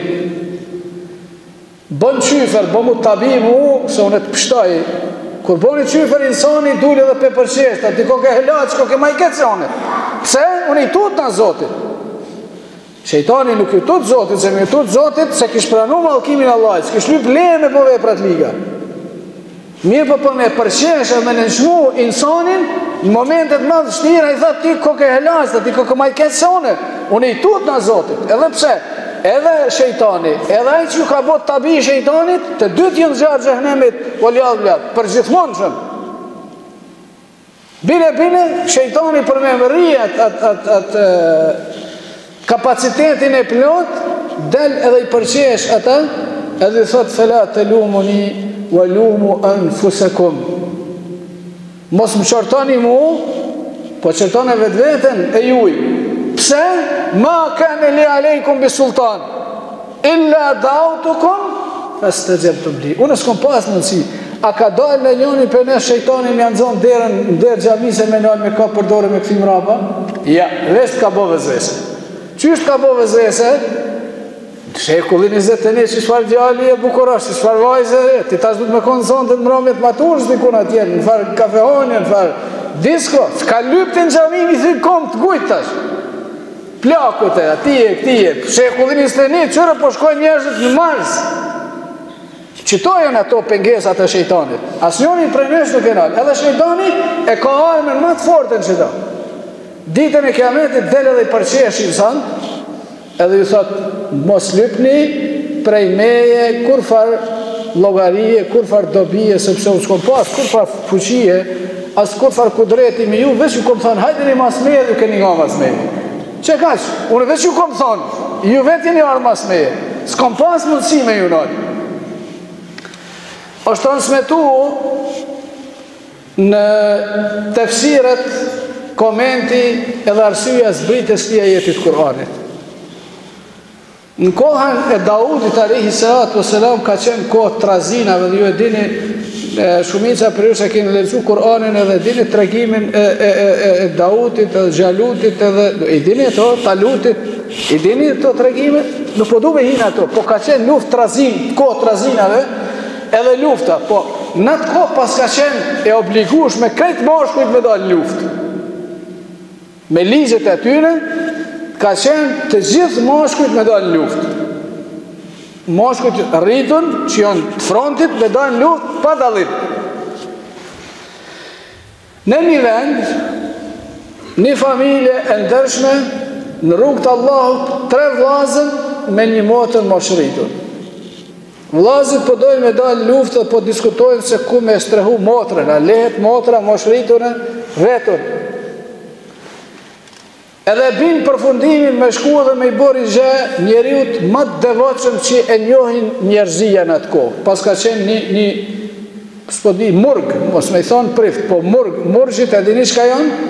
Bën qyfer, bën mu tabi mu, se unë të pështaj, kur bëni qyfer insani, duli dhe pe përqeshta, ti ko ke helaq, ko ke majket se unë. Pse? Unë i tut në Zotit. Shejtani nuk i tut Zotit, se mi i tut Zotit, se kish pranu mallkimin Allahit, se kish lyp leje me po veprat liga. Mirë po për me përqesha, me nënshmu insanin, në momentet madhë shtira i thë ti ko ke helasta, ti ko ke majket se une, unë i tut në Zotit, edhe pse, edhe shejtani, edhe ai që ju ka bot tabi shejtanit, të dytë jënë zjarë gjëhnemit, o ljadë bljadë, për gjithmonë shumë. Bile, bile, shejtani për me më rrijet atë at, at, at, kapacitetin e plot, del edhe i përqesh ata, edhe i thot, felat të lumuni, wa lumu anfusakum. Mos më qërtoni mu, po qërtoni vetë vetën e juj. Pse? Ma kane li alejkum bi sultan. illa da'utukum fastajabtum li. Unë s'kom pas mundësi. A ka dalë në njënin për në shejtanin janë zonë derën në derë xhamise me nalë me ka përdore me këthim rapa? Ja, vesh ka bo vezvese. Qysht ka bo vezvese? Shekullin njëzet e një që shfar djali e bukurash, që shfar vajze, ti tash du të me konë zonë të në mramjet maturës dikun atje, në farë kafehonje, në farë disko, s'ka lypë të në gjamin i thyrë kom të gujtë tash. Plakut e, atije, këtije, shekullin njëzet e një, qërë po shkojnë njerëzit në Mars. Qitojnë ato pengesat e shejtanit. As njoni prej nesh nuk e nalë. Edhe shejtani e ka armën më të forte në qëta. Ditën e kiametit del edhe i përqesh i sant, edhe ju thot, mos lypni prej meje, kur far logarie, kur far dobije, sepse u s'kom pas, kur far fuqie, as kur far kudreti me ju, veç ju kom thonë, hajde një mas meje, ju keni nga mas meje. Që kash, unë veç ju kom thonë, ju vetë jeni arë mas meje, s'kom pas mundësi me ju nalë. është transmetu në tefsiret, komenti edhe arsyeja zbritjes së ajetit Kur'anit. Në kohën e Daudit alayhi salatu wassalam ka qenë kohë trazinave dhe ju e dini shumica për ju që keni lexuar Kur'anin edhe dini tregimin e, e, e, e Daudit edhe Xhalutit edhe i dini ato Talutit, i dini ato tregime, nuk po duhet hin ato, po ka qenë luftë trazin, kohë trazinave edhe lufta, po në atë kohë pas ka qenë e obliguar me krejt mashkujt me dalë luftë. Me ligjet e tyre ka qenë të gjithë mashkujt me dalë luftë. Mashkujt rritun që janë të frontit me dalë luftë pa dallim. Në një vend, një familje e ndershme në rrugt të Allahut, tre vllazën me një motër moshritun. Vllazët po dojnë me dalë luftë dhe po diskutojnë se ku me strehu motrën, a lehet motra moshritun vetën. Edhe bin përfundimin me shku dhe me i bori zhe njeriut më të devotshëm që e njohin njerëzia në atë kohë. Pas ka qenë një, një s'po di, murg, mos me i thonë prift, po murg, murgjit e dini shka janë?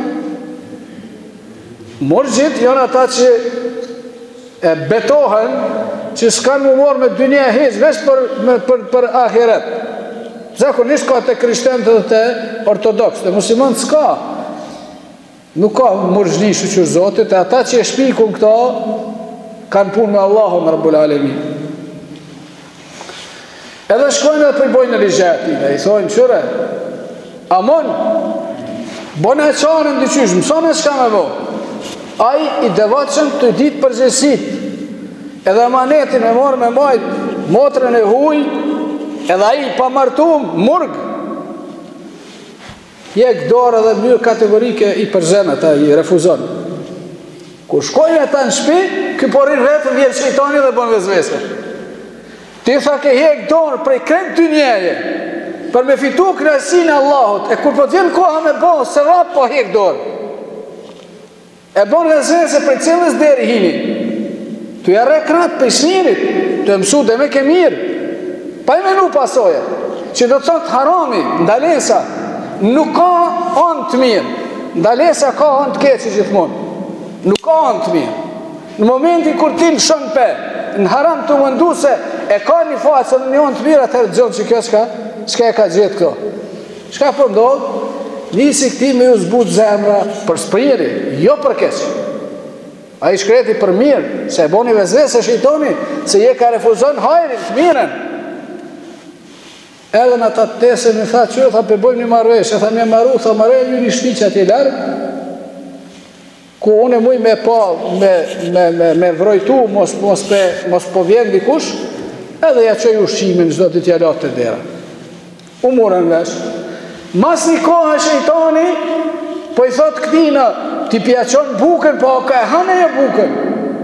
Murgjit janë ata që e betohen që s'kan më morë me dynja hiç, veç për, me, për, për ahiret. Zakonisht ka të krishterët dhe të ortodoks, të musliman s'ka. Nuk ka murgjni shqyr Zotit, e ata që e shpikun këta, kanë punë me Allahun Rabbul Alamin. Edhe shkojnë dhe përbojnë në ligjetin, e i thojnë, qëre, amon, bone e qarën dyqysh, mësone shka me bo. Ai i devotshëm të ditë përgjësit, edhe manetin me morë me majtë, motrën e huj, edhe ai pa martum, murg, jek dorë edhe mënyrë kategorike i përzhen ata, i refuzon. Kur shkojnë ata në shpi, këporin vetën vjetë shejtani dhe bon vezvese. Ti tha ke jek dorë prej krejt të njeje, për me fitu kënaqësinë e Allahut, e kur po të vjen koha me bo, se rap po jek dorë. E bon vezvese për cilës deri hini, të jarre kratë për shnirit, të mësu dhe me ke mirë, pa i menu pasoje, që do të thotë harami, ndalesa, nuk ka anë të mirë, ndalesa ka anë të keqë gjithmonë, nuk ka anë të mirë. Në momenti kur ti në shën pe, në haram të mëndu se e ka një faqë në një anë të mirë, atërë të gjonë që kjo shka, shka e ka gjithë këto. Shka për ndodhë, nisi këti me ju zbut zemra për spriri, jo për keqë. A i shkreti për mirë, se e boni vezvese shejtoni, se je ka refuzon hajrin, të miren. Edhe në ta tese me tha që, tha pe bojmë një marvesh, e tha me maru, tha mare ju një shti që ati larë, ku unë e muj me pa, me, me, me, me vrojtu, mos, mos, pe, mos po vjen dikush, edhe ja që ju shqimin, zdo të tja latë të dera. U murën vesh. Mas një kohë shejtoni, po i thot këtina, ti pjaqon bukën, po ka e hane e bukën.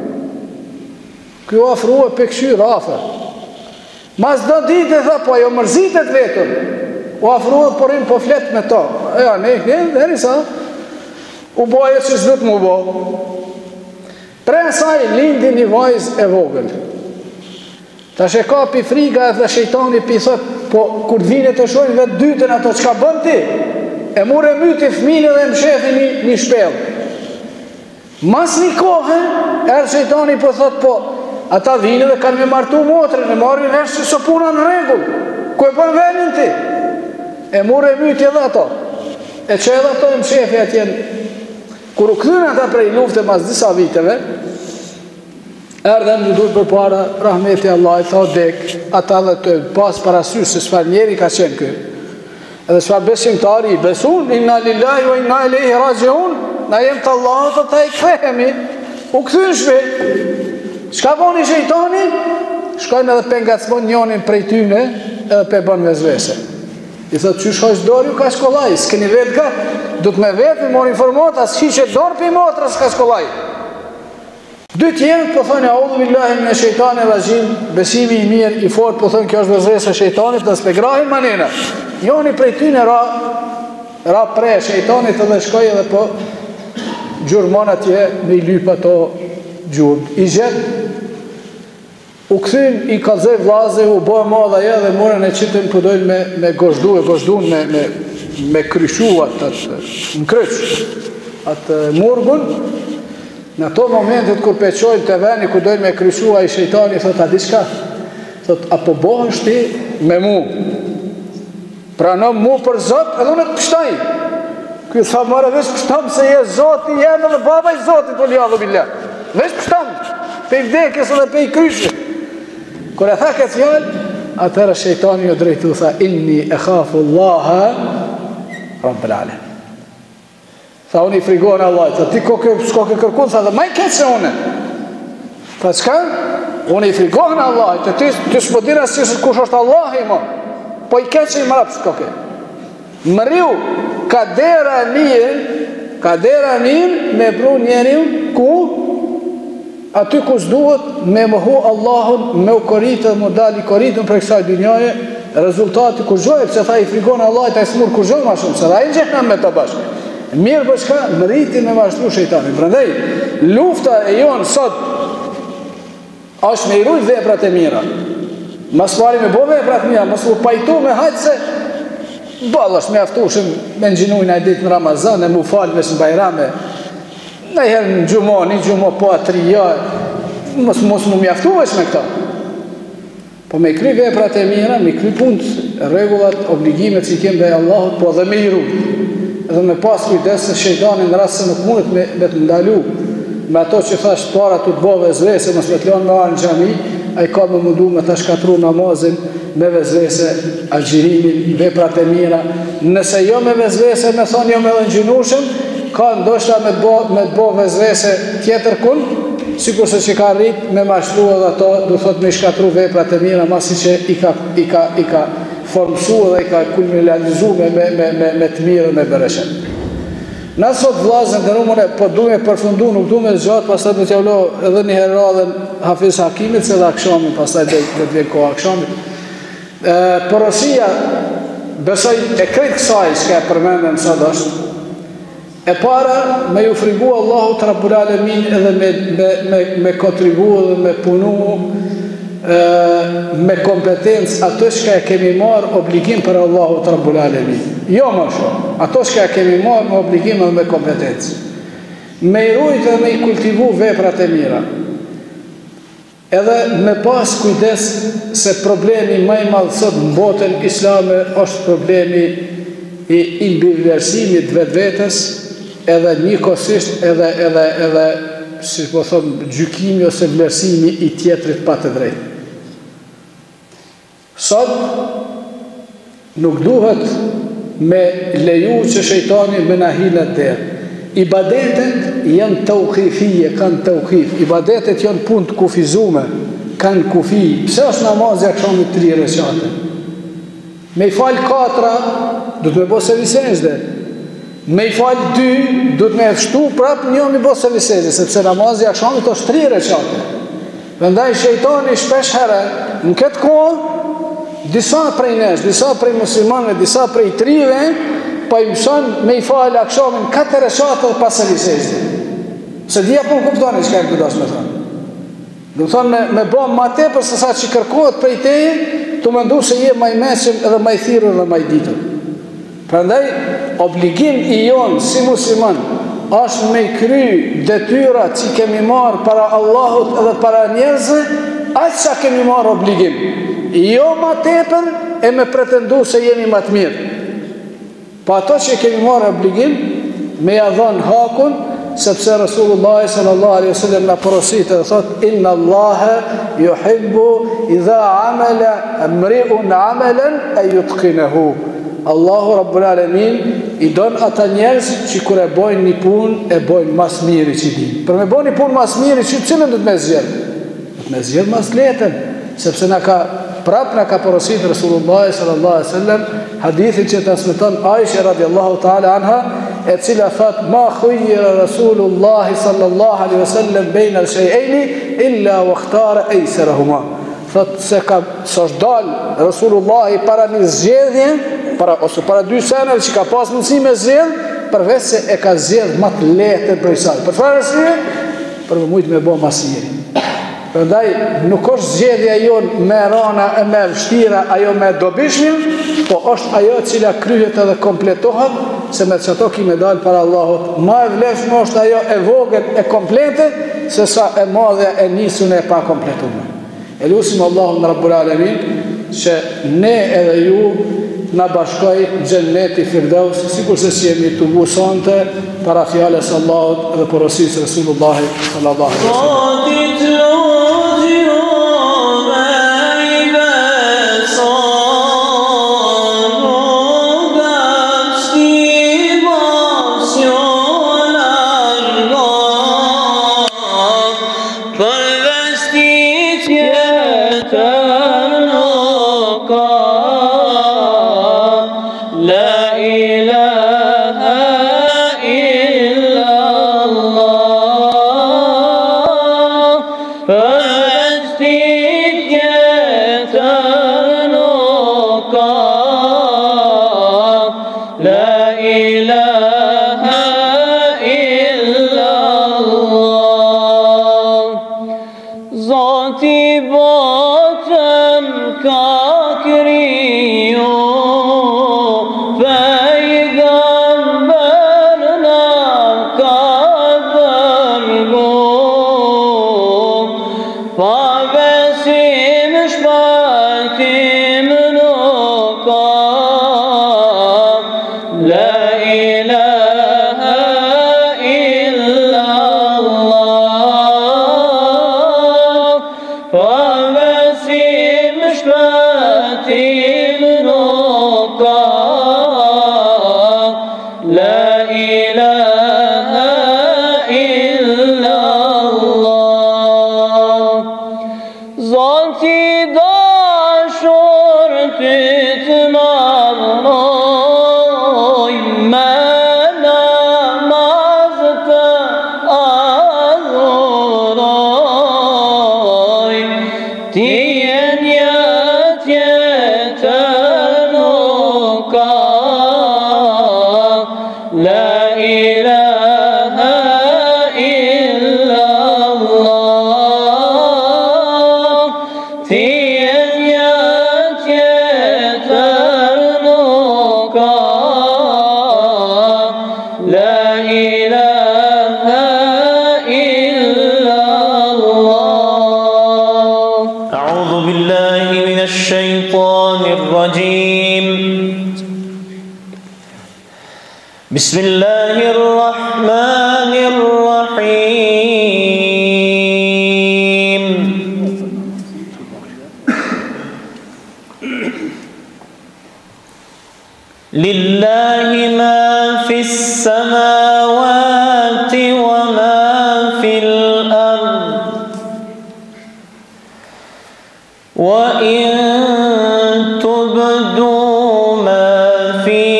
Kjo afru e pe këshyr afer. Mas do ditë e tha, po ajo mërzitet vetën. U afru e porin po flet me ta. E ja, ne, ne, dheri sa, u boje që s'dut mu bo. Pre saj lindi një vajz e vogël. Ta she ka pi friga dhe shejtani pi thot, po kur vine të shojnë vetë dytën ato qka bën ti, e mure myti fminë dhe më shefi një, një shpel. Mas një kohë, erë shejtani po thot, po ata vinë dhe kanë me martu motrën, e marrin vesh që së puna në regull, ku e për venin ti, e mure e myti edhe ato, e që edhe ato e më shefi atjen, kur u këthyn ata prej lufte mas disa viteve, erdhen në duhet për para, rahmeti Allah, tha dek, ata dhe të pas parasysh se shfar njeri ka qenë kë, edhe shfar besimtari i besun, inna lillahi wa inna ilaihi rajiun, na jem të Allah, të ta i këthehemi, u këthyn shve, shka boni shejtani, shkojnë edhe pengacmon njonin prej tyne, edhe pe bën vezvese. I thot, që shkojsh dorë ju ka shkollaj, s'keni vetë ka, duk me vetë mi mor informat, as hiqe dorë për i motra s'ka shkollaj. Dy tjerët po thonë, audhu billahi me shejtani rajim, besimi i mirë, i fort, po thonë, kjo është vezvese shejtanit, dhe s'pegrahin manena. Njoni prej tyne ra, ra pre shejtanit edhe shkoj edhe po, gjurmon atje me i lyp ato gjurd. I gjetë, u këthyn, i kalzej vlaze, u bëhe madha ja dhe morën e qitën përdojnë me, me gozhdu e gozhdun, me, me, me kryshu atë, atë në kryq, atë murgun. Në ato momentet kur peqojnë të veni ku dojnë me kryshu, a i shejtani thot, a di shka? Thot, apo bohësht ti me mu? Pranom mu për Zot, edhe unë të pështaj. Kjo tha mërë, vesh pështam se je Zoti, jenë dhe baba i Zotit, po ljadhu billah. Vesh pështam, pe i vdekjes edhe pe i kryshë. Kër e tha këtë fjallë, atërë shejtani jo drejtu, tha, inni e khafu Allaha, Rabbel Alamin. Tha, unë i frigohën Allah, tha, ti s'ko ke kërkun, tha, dhe maj këtë se une. Tha, qka? Unë i frigohën Allah, të ti, ti s'po dira si kush është Allah i mo, po i këtë që i mrap s'ko ke. Më riu, ka dera njën, ka dera njën me bru njeriu, ku? Aty ku s'duhet me mëhu Allahun, me u koritë dhe më dali koritën për kësaj dynjaje, rezultati kur gjojë, pëse tha i frigonë Allah, ta i smur kur gjojë ma shumë, se da i në gjehnem me të bashkë. Mirë bëshka, më rritin me mashtru shejtani. Prandaj, lufta e jonë sot, është me i rujt veprat e mira. Mas pari me bo veprat mira, mas u pajtu me hajtë se, balë është me aftushim, me në gjinujnë a ditë në Ramazan, e mu falë me së në bajrame, në herë në gjumo, një gjumo po atri, ja, mos, mos mu mjaftu vesh me këta. Po me i kry veprat e mira, me i kry punët, regullat, obligimet që i kemë dhe Allahut, po dhe me i ru. Edhe me pas kujdes se shejtani në rrasë se nuk mundet me, me të ndalu, me ato që thash para të të bo vezvese, mos me të lanë me arë në gjami, a i ka me mundu me të shkatru namazin, me vezvese, agjirimin, veprat e mira. Nëse jo me vezvese, me thonë jo me dhe në gjinushëm, ka ndoshta me të bo, me të bo vezvese tjetër kun, si kurse që ka rrit me mashtru edhe ato, du thot me shkatru veprat e mira, masi që i ka, i ka, i ka formësu edhe i ka kulminalizu me, me, me, me, me të mirë me bereshet. Na sot vlazën dhe numën e po du me përfundu, nuk du me zgjatë, pastaj do t'javlo edhe një herë radhen Hafiz Hakimit, se dhe akshamit, pastaj dhe të vjen koha akshamit. Porosia, besoj e krejt kësaj s'ka e përmendem sot është, e para me ju frigu Allahu të Rabbul Alamin edhe me, me, me, me kontribu edhe me punu me kompetencë ato shka e kemi marë obligim për Allahu të Rabbul Alamin. Jo më shumë, ato shka e kemi marë me obligim edhe me kompetencë. Me i rujt edhe me i kultivu veprat e mira. Edhe me pas kujdes se problemi më i madh sot në botën islame është problemi i imbivlerësimit vetvetes, edhe njëkohësisht edhe edhe edhe si po thon gjykimi ose vlerësimi i tjetrit pa të drejtë. Sot nuk duhet me leju që shejtani me na hilet derë. Ibadetet janë të ukifije, kanë të ukif. Ibadetet janë punë të kufizume, kanë kufi. Pse është namazë e akşamit tri rekate? Me i falë katra, du të me bo servisejde. Me i falë dy, du të me efshtu prap një me bo servisejde, sepse namazë e akşamit është tri rekate. Vendaj shejtani shpesh herë, në këtë kohë, disa prej nesh, disa prej muslimanve, disa prej trive, pa i mëson me i falë akshamin katër rekate dhe pas servisejde. Se dhja po në kuptoni që ka e këdash me thonë. Dhe më thonë me, me bo ma te për sësa që kërkohet prej teje, të më ndu se je maj meqëm edhe maj thirur dhe maj ditur. Prandaj, obligim i jonë si musliman, është me kry detyrat që kemi marë para Allahut edhe para njerëzve, aq sa kemi marë obligim. Jo ma tepër e me pretendu se jemi ma të mirë. Pa ato që kemi marë obligim, me ja dhënë hakun, sepse Rasulullah sallallahu alaihi wasallam na porositë dhe thot inna Allaha yuhibbu idha amala amri'un amalan ay yutqinahu. Allahu Rabbul Alamin i don ata njerëz që kur e bojnë një punë e bojnë mas miri që di. Për me bojnë një punë mas miri që cilën do të më zgjedh? Do të më zgjedh mas letën, sepse na ka prap na ka porositë Rasulullah sallallahu alaihi wasallam hadithin që transmeton Aisha radhiyallahu ta'ala anha, e cila thot ma khuyyira Rasulullah sallallahu alaihi wasallam baina shay'aini illa wakhtara aysarahuma. Thot se ka s'është dal Rasulullah para një zgjedhje, para ose para dy senave që ka pas mundësi me zgjedh, përveç se e ka zgjedh më të lehtë për saj. Për çfarë arsye? Për me mujt me bë masiri. Prandaj nuk është zgjedhja jon me rana e me vështira, ajo me dobishmim, po është ajo e cila kryhet edhe kompletohet, se me çato kime dal para Allahut. Ma e vlefshme është ajo e vogël e komplete, se sa e madhe e nisur e pa kompletuar. E lusim Allahun Rabbul Alamin që ne edhe ju na bashkoj xhenneti Firdaus, sikur se si jemi të musonte para fjalës Allahut dhe porosisë Resulullah sallallahu alaihi wasallam. بسم الله الرحمن الرحيم لله ما في السماوات وما في الأرض وإن تبدوا ما في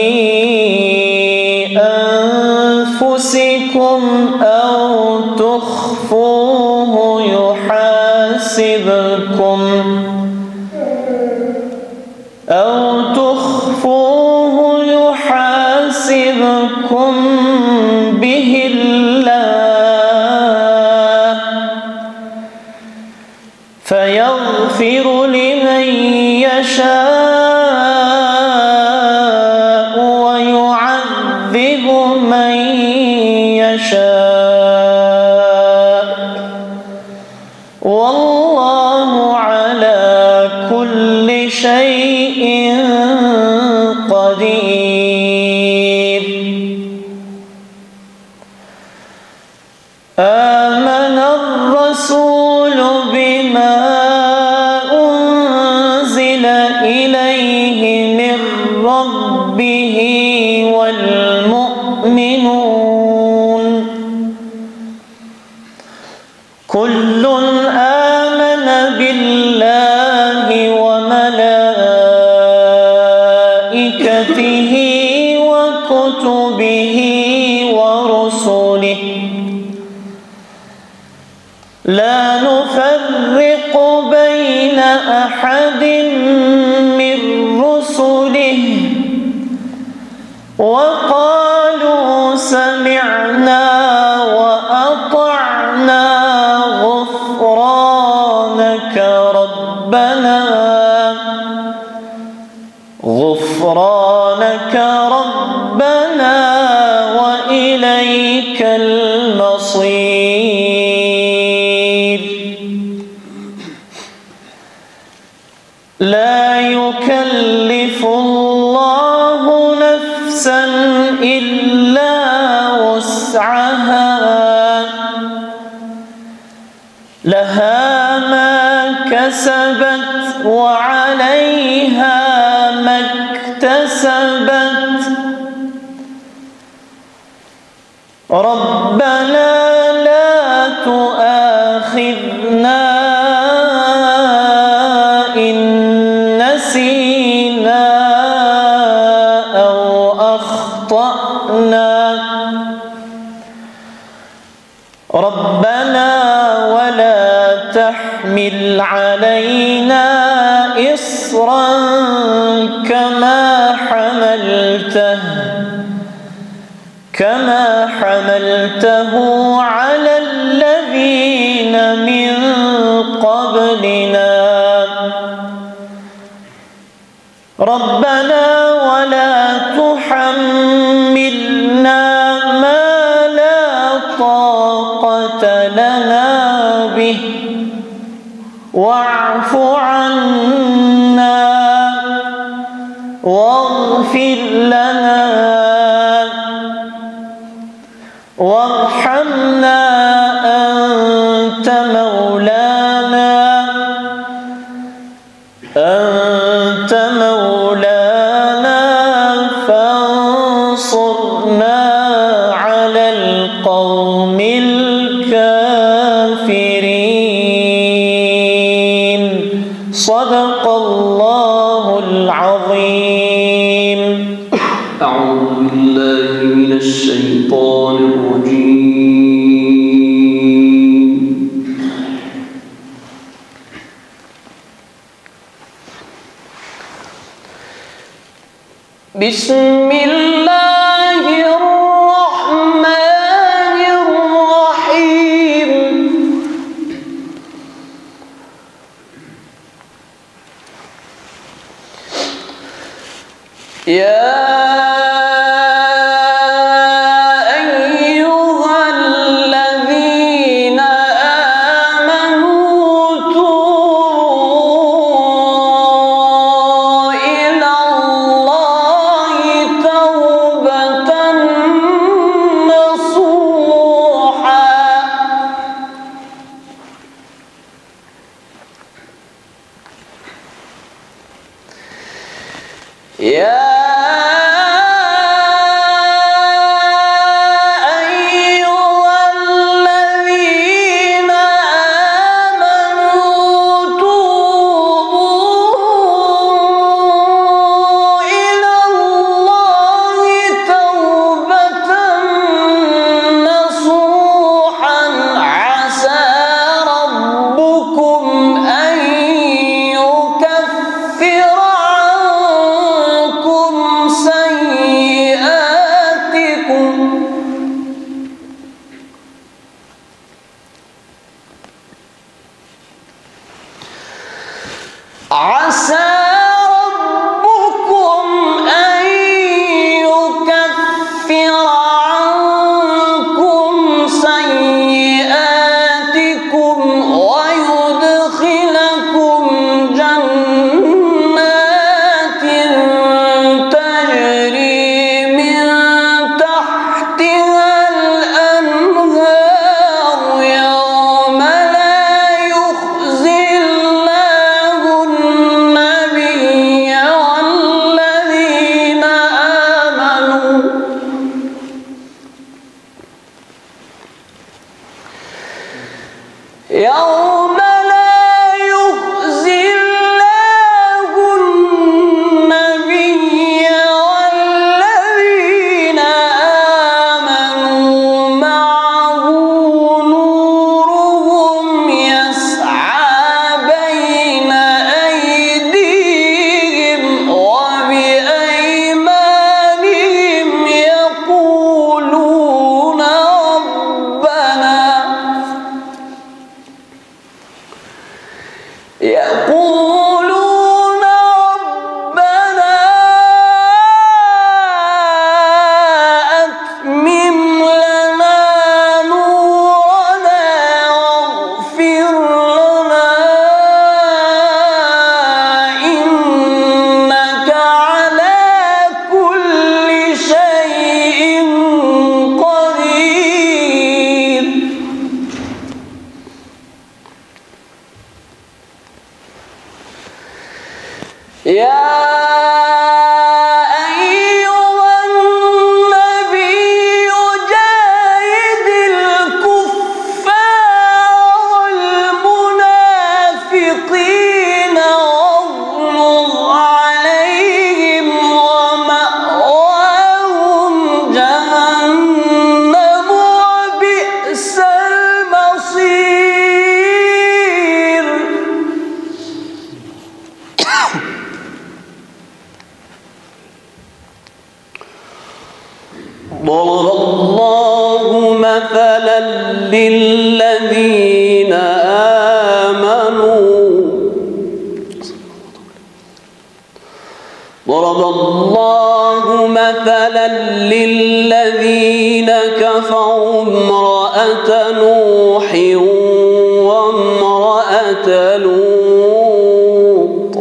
أنفسكم أو تخفوه يحاسبكم أو تخفوه يحاسبكم به الله فيغفر لمن يشاء ويعذب من يشاء شيء قدير. آمن الرسول بما أنزل إليه من ربه والمؤمنون كل آمن بالله وملائكته وكتبه ورسله لا نفرق بين أحد من رسله وقالوا سمعنا وأطعنا غفرانك ربنا غفرانك ربنا وإليك المصير. لا يكلف الله نفسا إلا وسعها لها ما كسبت وعليها ما اكتسبت ربنا لا تؤاخذنا إن نسينا أو أخطأنا ربنا ولا تحمل علينا إصرا كما حملته كما حملته على الذين من قبلنا ربنا ولا تحملنا ما لا طاقة لنا به واعف عنا واغفر لنا وارحمنا أنت مولانا أنت مولانا فانصرنا على القوم الكافرين. صدق الله العظيم. أعوذ بالله من الشيطان الرجيم. بسم الله الرحمن الرحيم. يا يا أيها الذين آمنوا توبوا إلى الله توبة نصوحا عسى ربكم أن يكفر عسى ربكم أن يكفر عنكم سيئاتكم ويدخلكم جنات يقولون ربنا أتمم لنا نورنا واغفر لنا إنك على كل شيء قدير. يا أيها النبي جاهد الكفار والمنافقين واغلظ عليهم ومأواهم جهنم وبئس المصير. ضرب الله مثلا للذين آمنوا ضرب الله مثلا للذين كفروا امرأة نوح وامرأة لوط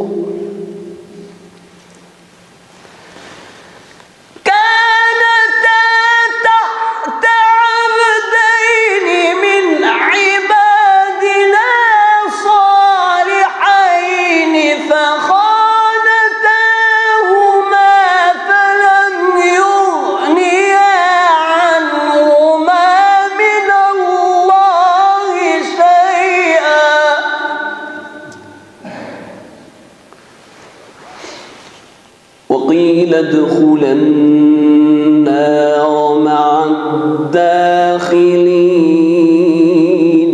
كانتا تحت عبدين من عبادنا صالحين فخانتاهما فلم يغنيا عنهما من الله شيئا وقيل ادخلا النار مع الداخلين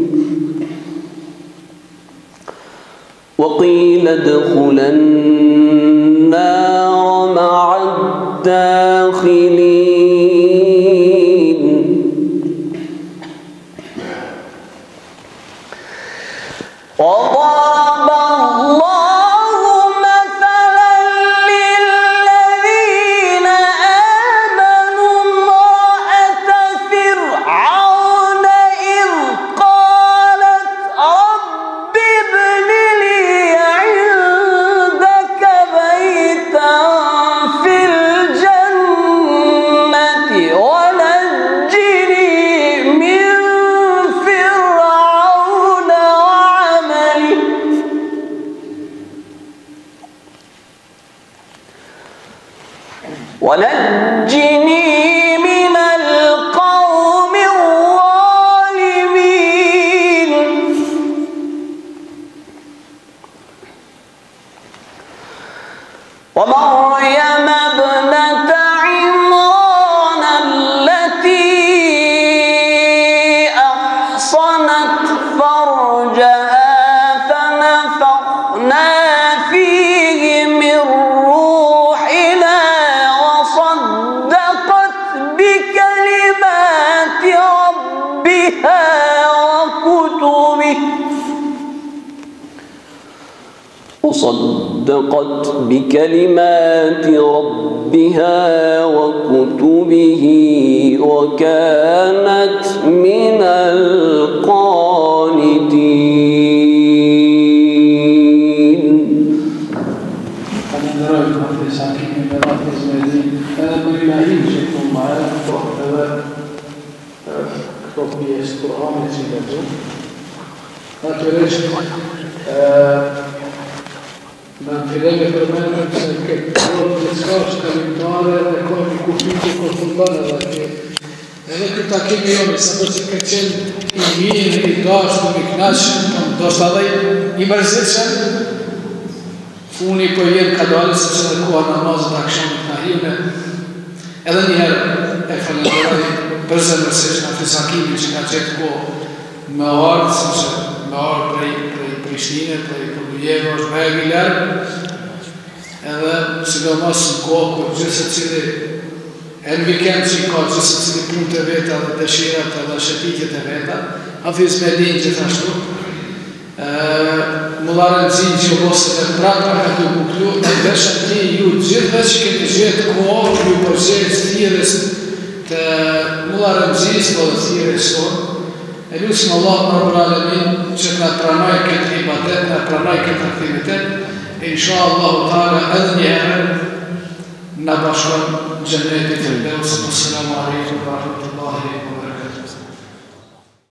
وقيل ادخلا النار مع الداخلين. وضرب الله مثلا للذين آمنوا امرأة فرعون إذ قالت رب ابن لي عندك بيتا في الجنة ونجني من فرعون وعمله ونجني من القوم الظالمين. ومريم ابنة عمران التي أحصنت فرجها فنفخنا فيه من روحنا وصدقت بكلمات ربها وكتبه وصدقت بكلمات ربها وكتبه وكانت من القانتين. أنا نراكم في ساكن من راكز مدين أنا من المعين شكلهم معايا أخطأ هذا أخطأ بيس قرآن يسيدته ما تريش من فيلم فرمان سكت والإسكاش كالمتارة يكون كوفيته كالفلبانة لكن أنا كنت أكيد يوم يسابس كتشل إيمين إداش ومكناش دوست علي إمرزيشن فوني كوين كدوال سبسل كوان نماز داكشان متناهيون ألا نهار أفعل الدراري برزن رسيشنا في ساكين يشكاتشت كو موارد سبسل موارد بري Prishtinë, për Kurbujevo, është me e viler, edhe sidomos në kohë, kur gjithë cili e në vikend që i ka gjithë cili punë të veta dhe dëshirat dhe shëtitjet e veta, Hafiz Medin gjithashtu, Mullarën zinë që ose dhe prapë ka të buklu, e dëshën ti ju gjithve që këtë gjithë kohë, ju përgjegjë thires të mullarën zizë po dhe thires sonë, e lusëm Allah në Rabbul Alamin që të pranoj këtë ibadet, të pranoj këtë aktivitet, insha Allahu Ta'ala edhe njëherë në bashkon gjennetit e Firdaus. Assalamu alaikum wa rahmatullahi wa barakatuh.